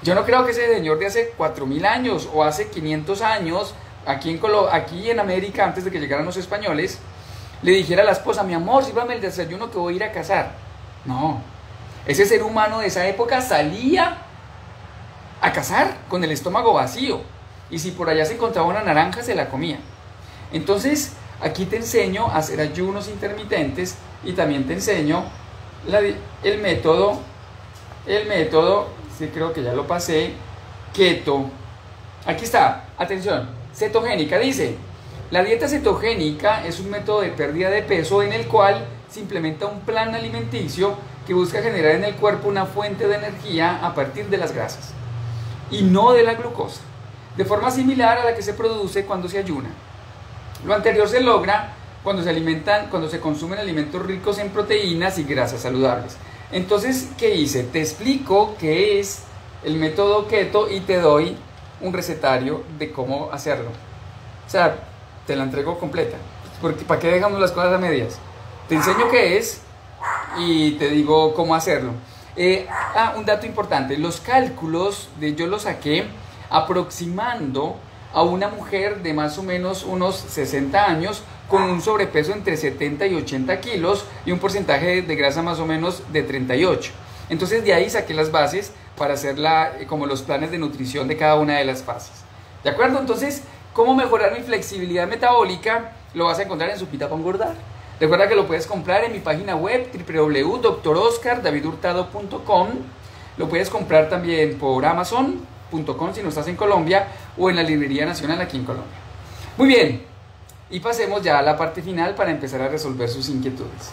Yo no creo que ese señor de hace cuatro mil años o hace quinientos años, aquí en, Colo aquí en América, antes de que llegaran los españoles, le dijera a la esposa, mi amor, sírvame el desayuno que voy a ir a cazar. No, ese ser humano de esa época salía a cazar con el estómago vacío, y si por allá se encontraba una naranja se la comía. Entonces aquí te enseño a hacer ayunos intermitentes y también te enseño la, el método, el método, sí creo que ya lo pasé, keto. Aquí está, atención, cetogénica, dice, la dieta cetogénica es un método de pérdida de peso en el cual se implementa un plan alimenticio que busca generar en el cuerpo una fuente de energía a partir de las grasas y no de la glucosa, de forma similar a la que se produce cuando se ayuna. Lo anterior se logra cuando se alimentan, cuando se consumen alimentos ricos en proteínas y grasas saludables. Entonces, ¿qué hice? Te explico qué es el método keto y te doy un recetario de cómo hacerlo. O sea, te la entrego completa. Porque ¿para qué dejamos las cosas a medias? Te enseño qué es y te digo cómo hacerlo. Eh, ah, un dato importante. Los cálculos de yo los saqué aproximando a una mujer de más o menos unos sesenta años con un sobrepeso entre setenta y ochenta kilos y un porcentaje de grasa más o menos de treinta y ocho. Entonces de ahí saqué las bases para hacer la, como los planes de nutrición de cada una de las fases. ¿De acuerdo? Entonces, ¿cómo mejorar mi flexibilidad metabólica? Lo vas a encontrar en Sopita para Engordar. Recuerda que lo puedes comprar en mi página web w w w punto doctor oscar david hurtado punto com. Lo puedes comprar también por amazon punto com si no estás en Colombia o en la Librería Nacional aquí en Colombia. Muy bien, y pasemos ya a la parte final para empezar a resolver sus inquietudes.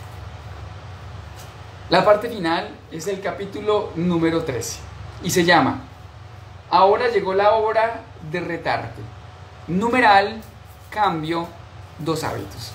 La parte final es el capítulo número trece y se llama Ahora llegó la hora de retarte. Numeral, cambio, dos hábitos.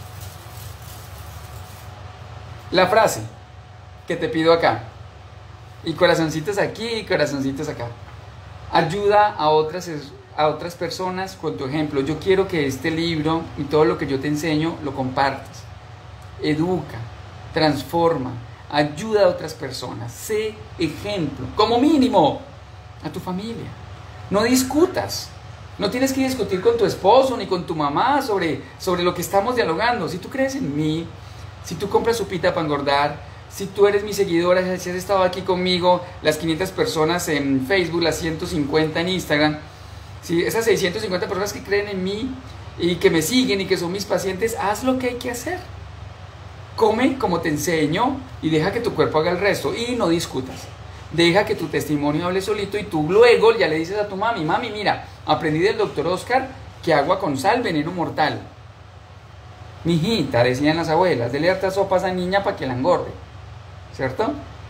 La frase que te pido acá, y corazoncitos aquí y corazoncitos acá. Ayuda a otras, a otras personas con tu ejemplo. Yo quiero que este libro y todo lo que yo te enseño lo compartas. Educa, transforma, ayuda a otras personas. Sé ejemplo, como mínimo, a tu familia. No discutas. No tienes que discutir con tu esposo ni con tu mamá sobre, sobre lo que estamos dialogando. Si tú crees en mí, si tú compras Sopita para Engordar, si tú eres mi seguidora, si has estado aquí conmigo, las quinientas personas en Facebook, las ciento cincuenta en Instagram, si esas seiscientas cincuenta personas que creen en mí y que me siguen y que son mis pacientes, haz lo que hay que hacer. Come como te enseño y deja que tu cuerpo haga el resto y no discutas. Deja que tu testimonio hable solito y tú luego ya le dices a tu mami, mami, mira, aprendí del doctor Oscar que agua con sal, veneno mortal. Mijita, decían las abuelas, dele harta sopa a esa niña para que la engorde, ¿cierto?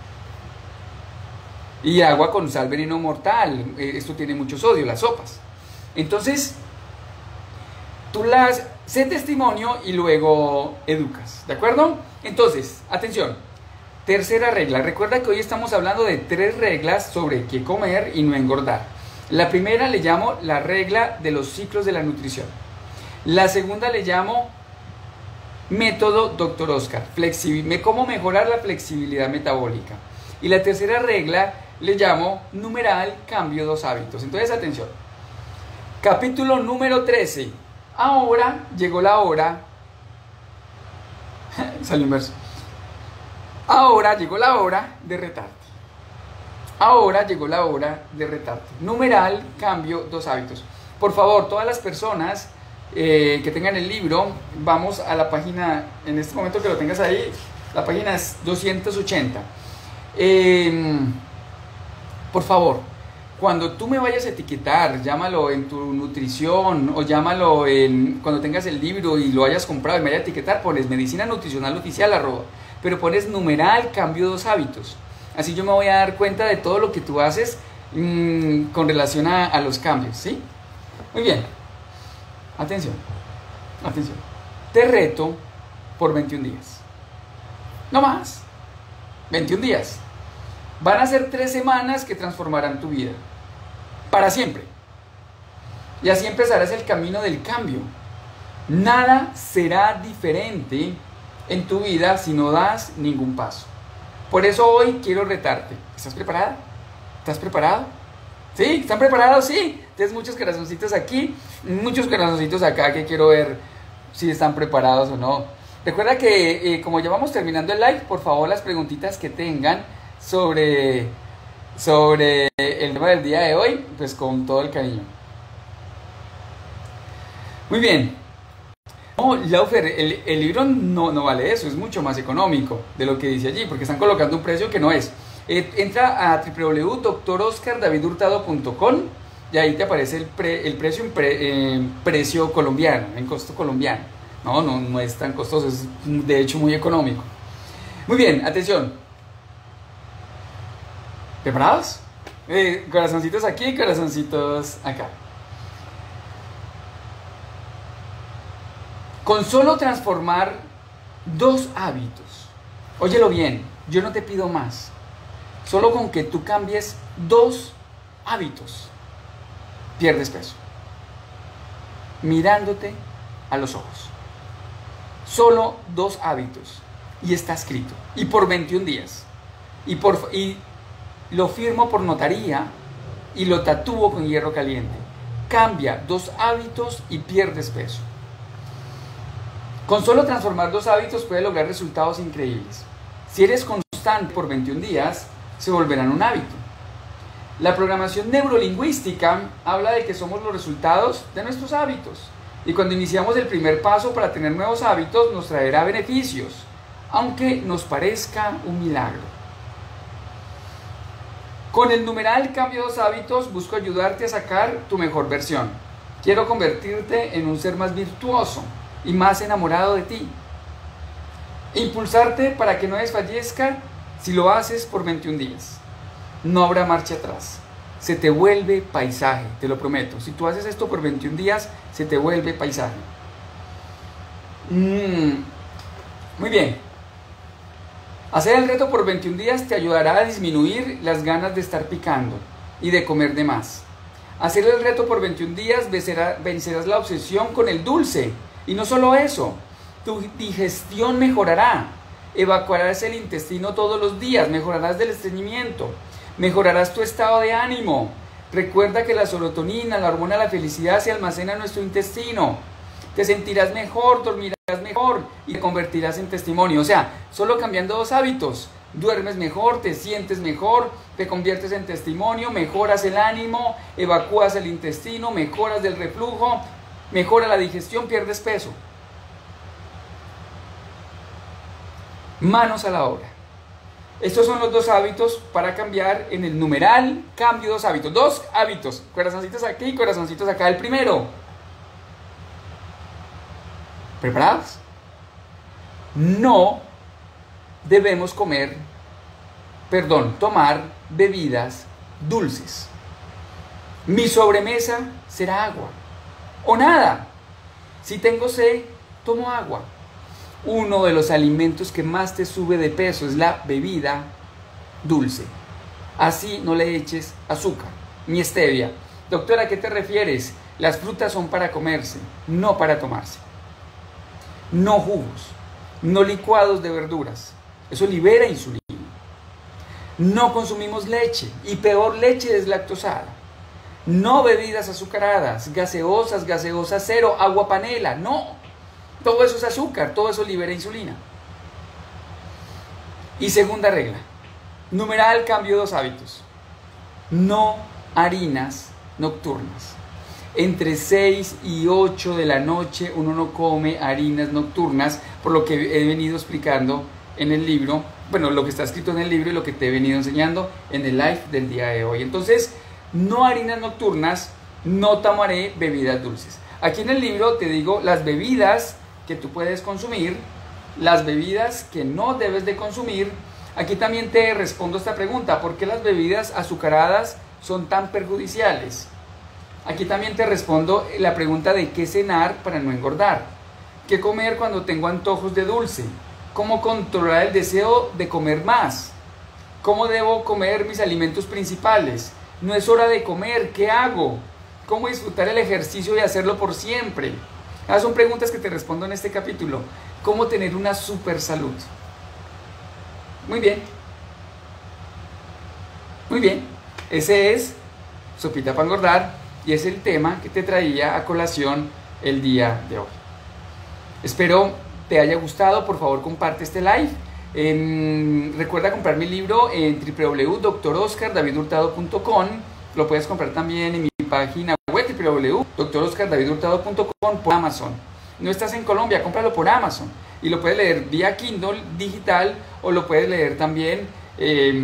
Y agua con sal, veneno mortal, esto tiene mucho sodio, las sopas. Entonces, tú las sé testimonio y luego educas, ¿de acuerdo? Entonces, atención, tercera regla. Recuerda que hoy estamos hablando de tres reglas sobre qué comer y no engordar. La primera le llamo la regla de los ciclos de la nutrición. La segunda le llamo método doctor Oscar, cómo mejorar la flexibilidad metabólica. Y la tercera regla le llamo numeral cambio dos hábitos. Entonces, atención. Capítulo número trece. Ahora llegó la hora. Salió inverso. Ahora llegó la hora de retarte. Ahora llegó la hora de retarte. Numeral cambio dos hábitos. Por favor, todas las personas eh, que tengan el libro, vamos a la página, en este momento que lo tengas ahí, la página es doscientos ochenta. Eh, por favor, cuando tú me vayas a etiquetar, llámalo en tu nutrición o llámalo en, cuando tengas el libro y lo hayas comprado y me vayas a etiquetar, pones medicina nutricional oficial arroba, pero pones numeral cambio dos hábitos. Así yo me voy a dar cuenta de todo lo que tú haces mmm, con relación a, a los cambios, ¿sí? Muy bien. Atención, atención. Te reto por veintiún días. No más. veintiún días. Van a ser tres semanas que transformarán tu vida. Para siempre. Y así empezarás el camino del cambio. Nada será diferente en tu vida si no das ningún paso. Por eso hoy quiero retarte. ¿Estás preparada? ¿Estás preparado? ¿Sí? ¿Están preparados? Sí. Tienes muchos corazoncitos aquí, muchos corazoncitos acá que quiero ver si están preparados o no. Recuerda que eh, como ya vamos terminando el live, por favor las preguntitas que tengan sobre, sobre el tema del día de hoy, pues con todo el cariño. Muy bien. No, Laufer, el, el libro no, no vale eso, es mucho más económico de lo que dice allí, porque están colocando un precio que no es. Eh, entra a w w w punto doctor oscar david hurtado punto com y ahí te aparece el, pre, el precio en pre, eh, precio colombiano, en costo colombiano. No, no, no es tan costoso, es de hecho muy económico. Muy bien, atención. ¿Preparados? Eh, corazoncitos aquí, corazoncitos acá. Con solo transformar dos hábitos, óyelo bien, yo no te pido más, solo con que tú cambies dos hábitos, pierdes peso, mirándote a los ojos, solo dos hábitos, y está escrito, y por veintiún días, y, por, y lo firmo por notaría, y lo tatúo con hierro caliente, cambia dos hábitos y pierdes peso. Con solo transformar dos hábitos puedes lograr resultados increíbles. Si eres constante por veintiún días, se volverán un hábito. La programación neurolingüística habla de que somos los resultados de nuestros hábitos. Y cuando iniciamos el primer paso para tener nuevos hábitos, nos traerá beneficios, aunque nos parezca un milagro. Con el numeral Cambio dos hábitos, busco ayudarte a sacar tu mejor versión. Quiero convertirte en un ser más virtuoso y más enamorado de ti. Impulsarte para que no desfallezca si lo haces por veintiún días. No habrá marcha atrás. Se te vuelve paisaje, te lo prometo. Si tú haces esto por veintiún días, se te vuelve paisaje. Mm, muy bien. Hacer el reto por veintiún días te ayudará a disminuir las ganas de estar picando y de comer de más. Hacer el reto por veintiún días vencerá, vencerás la obsesión con el dulce. Y no solo eso, tu digestión mejorará, evacuarás el intestino todos los días, mejorarás del estreñimiento, mejorarás tu estado de ánimo. Recuerda que la serotonina, la hormona de la felicidad, se almacena en nuestro intestino. Te sentirás mejor, dormirás mejor y te convertirás en testimonio. O sea, solo cambiando dos hábitos, duermes mejor, te sientes mejor, te conviertes en testimonio, mejoras el ánimo, evacúas el intestino, mejoras del reflujo, mejora la digestión, pierdes peso. Manos a la obra. Estos son los dos hábitos para cambiar en el numeral cambio dos hábitos. Dos hábitos. Corazoncitos aquí y corazoncitos acá. El primero. ¿Preparados? No debemos comer, perdón, tomar bebidas dulces. Mi sobremesa será agua. O nada. Si tengo sed, tomo agua. Uno de los alimentos que más te sube de peso es la bebida dulce. Así no le eches azúcar ni stevia. Doctora, ¿a qué te refieres? Las frutas son para comerse, no para tomarse. No jugos, no licuados de verduras. Eso libera insulina. No consumimos leche y peor leche deslactosada. No bebidas azucaradas, gaseosas, gaseosa cero, agua panela, no. Todo eso es azúcar, todo eso libera insulina. Y segunda regla, numeral cambio dos hábitos. No harinas nocturnas. Entre seis y ocho de la noche uno no come harinas nocturnas, por lo que he venido explicando en el libro, bueno, lo que está escrito en el libro y lo que te he venido enseñando en el live del día de hoy. Entonces, no harinas nocturnas, no tomaré bebidas dulces. Aquí en el libro te digo las bebidas que tú puedes consumir, las bebidas que no debes de consumir. Aquí también te respondo esta pregunta: ¿por qué las bebidas azucaradas son tan perjudiciales? Aquí también te respondo la pregunta de qué cenar para no engordar, qué comer cuando tengo antojos de dulce, cómo controlar el deseo de comer más, cómo debo comer mis alimentos principales, no es hora de comer, ¿qué hago? ¿Cómo disfrutar el ejercicio y hacerlo por siempre? Esas son preguntas que te respondo en este capítulo. ¿Cómo tener una super salud? Muy bien. Muy bien. Ese es Sopita para engordar, y es el tema que te traía a colación el día de hoy. Espero te haya gustado. Por favor, comparte este live. Eh, recuerda comprar mi libro en w w w punto doctor oscar david hurtado punto com. Lo puedes comprar también en mi página web w w w punto doctor oscar david hurtado punto com, por Amazon. No estás en Colombia, cómpralo por Amazon y lo puedes leer vía Kindle digital, o lo puedes leer también. Eh,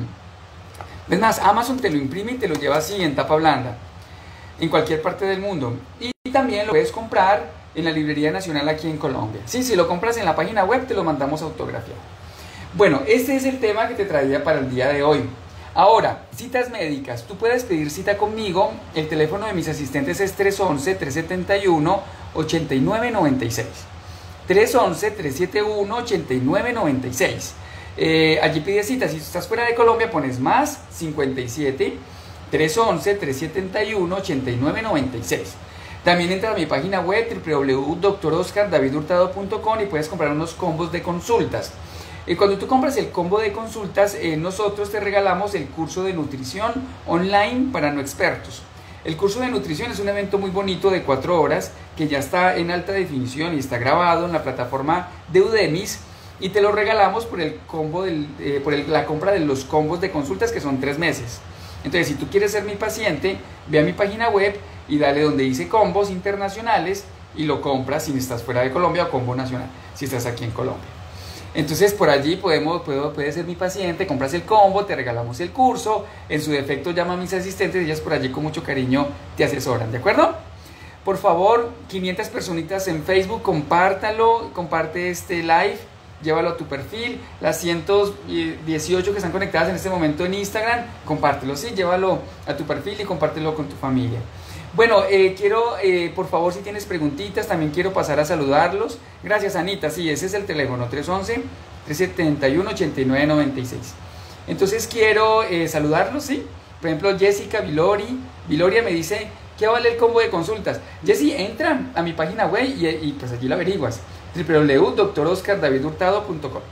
es más, Amazon te lo imprime y te lo lleva así en tapa blanda en cualquier parte del mundo. Y también lo puedes comprar en la Librería Nacional aquí en Colombia. Sí, si lo compras en la página web, te lo mandamos autografiado. Bueno, este es el tema que te traía para el día de hoy. Ahora, citas médicas. Tú puedes pedir cita conmigo. El teléfono de mis asistentes es tres once, tres setenta y uno, ochenta y nueve noventa y seis. tres once, tres setenta y uno, ochenta y nueve noventa y seis. Eh, allí pides cita. Si estás fuera de Colombia, pones más cincuenta y siete, tres once, tres setenta y uno, ochenta y nueve noventa y seis. También entra a mi página web w w w punto doctor oscar david hurtado punto com y puedes comprar unos combos de consultas. Y cuando tú compras el combo de consultas, eh, nosotros te regalamos el curso de nutrición online para no expertos. El curso de nutrición es un evento muy bonito de cuatro horas que ya está en alta definición y está grabado en la plataforma de Udemy, y te lo regalamos por el combo del, eh, por el, la compra de los combos de consultas, que son tres meses. Entonces, si tú quieres ser mi paciente, ve a mi página web y dale donde dice combos internacionales y lo compras si estás fuera de Colombia, o combo nacional si estás aquí en Colombia. Entonces por allí podemos, puedo, puedes ser mi paciente, compras el combo, te regalamos el curso, en su defecto llama a mis asistentes y ellas por allí con mucho cariño te asesoran, ¿de acuerdo? Por favor, quinientas personitas en Facebook, compártalo, comparte este live, llévalo a tu perfil. Las ciento dieciocho que están conectadas en este momento en Instagram, compártelo, sí, llévalo a tu perfil y compártelo con tu familia. Bueno, eh, quiero, eh, por favor, si tienes preguntitas, también quiero pasar a saludarlos. Gracias, Anita. Sí, ese es el teléfono, tres once, tres setenta y uno, ochenta y nueve noventa y seis. Entonces quiero eh, saludarlos, ¿sí? Por ejemplo, Jessica Vilori. Viloria me dice, ¿qué vale el combo de consultas? Jessy, entra a mi página web y, y pues allí lo averiguas. w w w punto doctor oscar david hurtado punto com.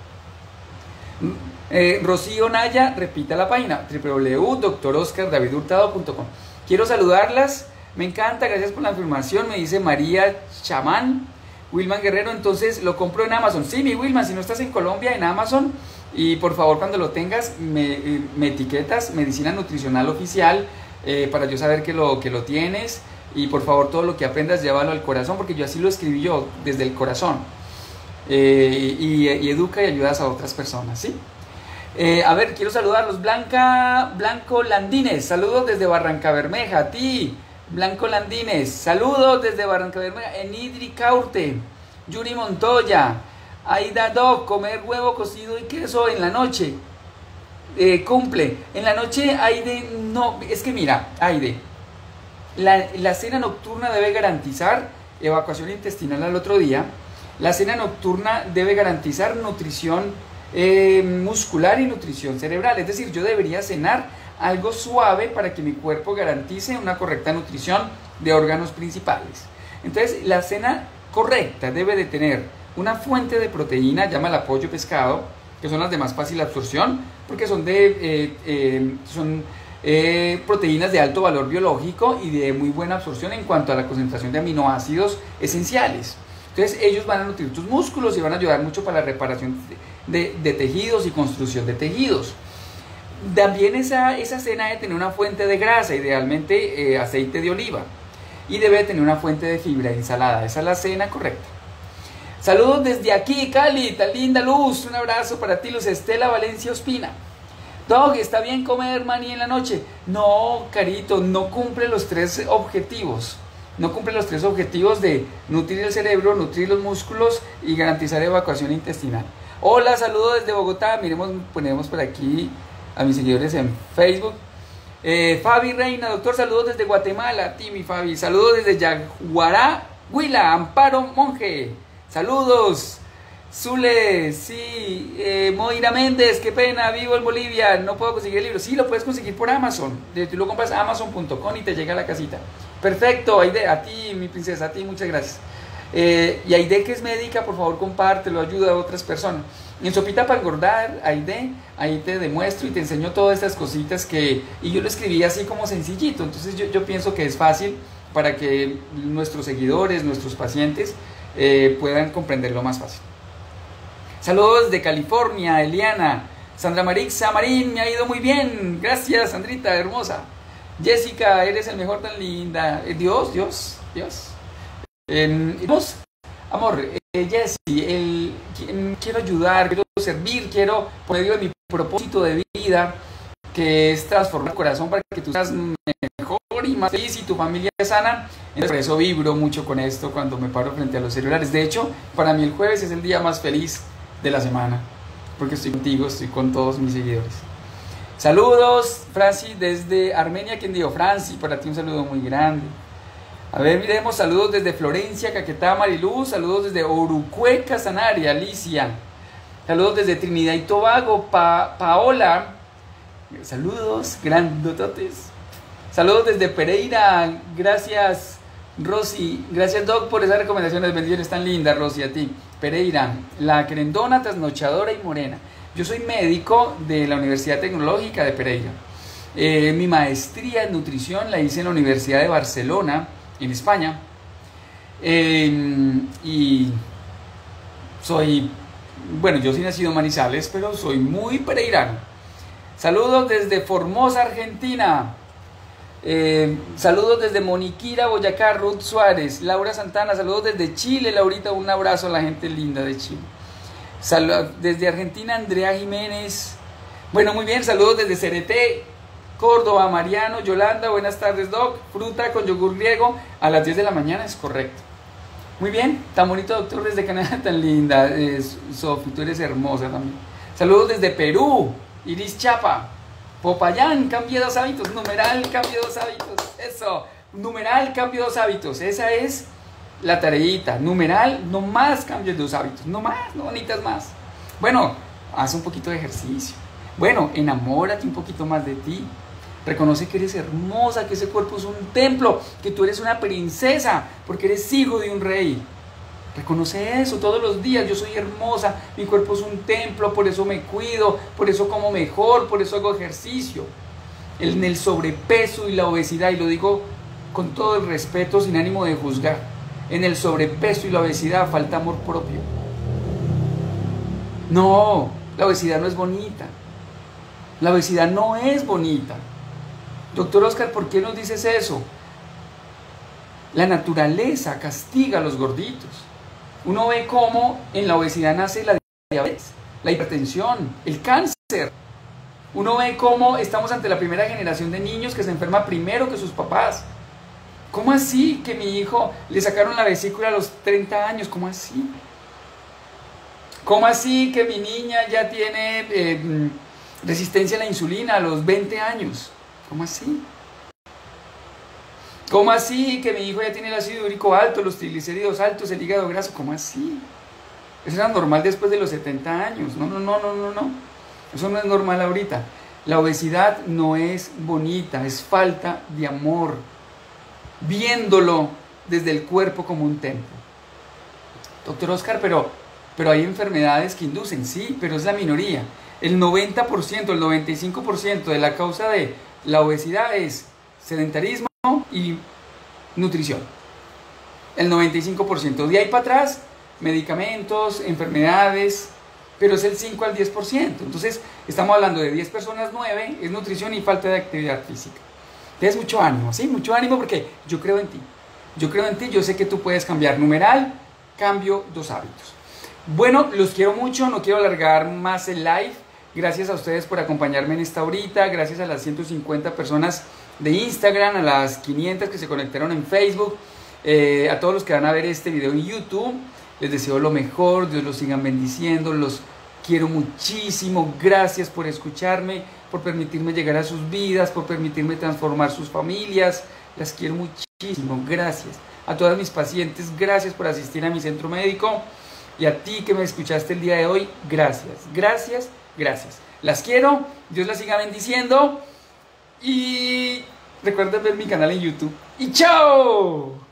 Eh, Rocío Naya, repita la página, w w w punto doctor oscar david hurtado punto com. Quiero saludarlas. Me encanta, gracias por la información, me dice María Chamán. Wilman Guerrero, entonces lo compro en Amazon. Sí, mi Wilman, si no estás en Colombia, en Amazon. Y por favor, cuando lo tengas, me, me etiquetas Medicina Nutricional Oficial, eh, para yo saber que lo, que lo tienes. Y por favor, todo lo que aprendas, llévalo al corazón, porque yo así lo escribí yo, desde el corazón. Eh, y, y educa y ayudas a otras personas, ¿sí? Eh, a ver, quiero saludarlos. Blanca Blanco Landines, saludos desde Barranca Bermeja. A ti, Blanco Landines, saludos desde Barranca Bermeja. Enidri Caurte, Yuri Montoya, Aida Doc, comer huevo cocido y queso en la noche. Eh, cumple. En la noche, Aide, no, es que mira, Aide, la, la cena nocturna debe garantizar evacuación intestinal al otro día. La cena nocturna debe garantizar nutrición eh, muscular y nutrición cerebral. Es decir, yo debería cenar algo suave para que mi cuerpo garantice una correcta nutrición de órganos principales. Entonces, la cena correcta debe de tener una fuente de proteína, llámala pollo, pescado, que son las de más fácil absorción, porque son, de, eh, eh, son eh, proteínas de alto valor biológico y de muy buena absorción en cuanto a la concentración de aminoácidos esenciales. Entonces, ellos van a nutrir tus músculos y van a ayudar mucho para la reparación de, de tejidos y construcción de tejidos. También esa, esa cena debe tener una fuente de grasa, idealmente eh, aceite de oliva, y debe tener una fuente de fibra, ensalada. Esa es la cena correcta. Saludos desde aquí, Cali, tan linda Luz, un abrazo para ti, Luz Estela Valencia Ospina. Dog, ¿está bien comer maní en la noche? No, Carito, no cumple los tres objetivos. No cumple los tres objetivos de nutrir el cerebro, nutrir los músculos y garantizar evacuación intestinal. Hola, saludos desde Bogotá. Miremos, ponemos por aquí a mis seguidores en Facebook. Eh, Fabi Reina, doctor, saludos desde Guatemala. A ti, mi Fabi. Saludos desde Yaguará, Huila. Amparo Monje, saludos. Zule, sí. eh, Moira Méndez, qué pena, vivo en Bolivia, no puedo conseguir el libro. Sí, lo puedes conseguir por Amazon. Tú lo compras a amazon punto com y te llega a la casita. Perfecto, Aide, a ti, mi princesa, a ti, muchas gracias. Eh, y Aide, que es médica, por favor compártelo, ayuda a otras personas. En Sopita para Engordar, ahí, de, ahí te demuestro y te enseño todas estas cositas que... Y yo lo escribí así como sencillito, entonces yo, yo pienso que es fácil para que nuestros seguidores, nuestros pacientes eh, puedan comprenderlo más fácil. Saludos de California, Eliana. Sandra Marixa Marín, me ha ido muy bien. Gracias, Sandrita, hermosa. Jessica, eres el mejor, tan linda. Eh, Dios, Dios, Dios. Eh, Dios. Amor, eh, Jessie, el, quiero ayudar, quiero servir, quiero por medio de mi propósito de vida, que es transformar el corazón para que tú seas mejor y más feliz y tu familia sana. Entonces, por eso vibro mucho con esto cuando me paro frente a los celulares. De hecho, para mí el jueves es el día más feliz de la semana, porque estoy contigo, estoy con todos mis seguidores. Saludos, Franci, desde Armenia. ¿Quién dijo? Franci, para ti un saludo muy grande. A ver, miremos, saludos desde Florencia, Caquetá, Mariluz, saludos desde Orucué, Casanaria, Alicia, saludos desde Trinidad y Tobago, pa Paola, saludos, grandototes, saludos desde Pereira, gracias Rosy, gracias Doc por esas recomendaciones, bendiciones tan lindas Rosy, a ti. Pereira, la querendona, trasnochadora y morena. Yo soy médico de la Universidad Tecnológica de Pereira, eh, mi maestría en nutrición la hice en la Universidad de Barcelona, en España, eh, y soy, bueno, yo sí nacido en Manizales, pero soy muy pereirano. Saludos desde Formosa, Argentina. Eh, saludos desde Moniquira, Boyacá, Ruth Suárez, Laura Santana, saludos desde Chile, Laurita, un abrazo a la gente linda de Chile. Salud, desde Argentina, Andrea Jiménez. Bueno, muy bien, saludos desde Cereté, Córdoba, Mariano, Yolanda, buenas tardes Doc, fruta con yogur griego a las diez de la mañana, es correcto. Muy bien, tan bonito doctor desde Canadá, tan linda, eh, Sofi, tú eres hermosa también. Saludos desde Perú, Iris Chapa, Popayán, cambie dos hábitos, numeral, cambie dos hábitos, eso, numeral, cambie dos hábitos, esa es la tareita, numeral, no más cambios de dos hábitos, no más, no bonitas más. Bueno, haz un poquito de ejercicio, bueno, enamórate un poquito más de ti. Reconoce que eres hermosa, que ese cuerpo es un templo, que tú eres una princesa, porque eres hijo de un rey. Reconoce eso todos los días. Yo soy hermosa, mi cuerpo es un templo, por eso me cuido, por eso como mejor, por eso hago ejercicio. En el sobrepeso y la obesidad, y lo digo con todo el respeto, sin ánimo de juzgar, en el sobrepeso y la obesidad falta amor propio. No, la obesidad no es bonita. La obesidad no es bonita. Doctor Oscar, ¿por qué nos dices eso? La naturaleza castiga a los gorditos. Uno ve cómo en la obesidad nace la diabetes, la hipertensión, el cáncer. Uno ve cómo estamos ante la primera generación de niños que se enferma primero que sus papás. ¿Cómo así que mi hijo le sacaron la vesícula a los treinta años? ¿Cómo así? ¿Cómo así que mi niña ya tiene eh, resistencia a la insulina a los veinte años? ¿Cómo así? ¿Cómo así que mi hijo ya tiene el ácido úrico alto, los triglicéridos altos, el hígado graso? ¿Cómo así? Eso era normal después de los setenta años. No, no, no, no, no, no. Eso no es normal ahorita. La obesidad no es bonita, es falta de amor. Viéndolo desde el cuerpo como un templo. Doctor Oscar, pero, pero hay enfermedades que inducen, sí, pero es la minoría. El noventa por ciento, el noventa y cinco por ciento de la causa de la obesidad es sedentarismo y nutrición. El noventa y cinco por ciento. De ahí para atrás, medicamentos, enfermedades, pero es el cinco al diez por ciento. Entonces, estamos hablando de diez personas, nueve es nutrición y falta de actividad física. Tienes mucho ánimo, ¿sí? Mucho ánimo porque yo creo en ti. Yo creo en ti, yo sé que tú puedes cambiar. Numeral, cambio dos hábitos. Bueno, los quiero mucho, no quiero alargar más el live. Gracias a ustedes por acompañarme en esta horita, gracias a las ciento cincuenta personas de Instagram, a las quinientas que se conectaron en Facebook, eh, a todos los que van a ver este video en YouTube, les deseo lo mejor, Dios los siga bendiciendo, los quiero muchísimo, gracias por escucharme, por permitirme llegar a sus vidas, por permitirme transformar sus familias, las quiero muchísimo, gracias. A todas mis pacientes, gracias por asistir a mi centro médico, y a ti que me escuchaste el día de hoy, gracias, gracias. Gracias. Las quiero. Dios las siga bendiciendo. Y recuerden ver mi canal en YouTube. ¡Y chao!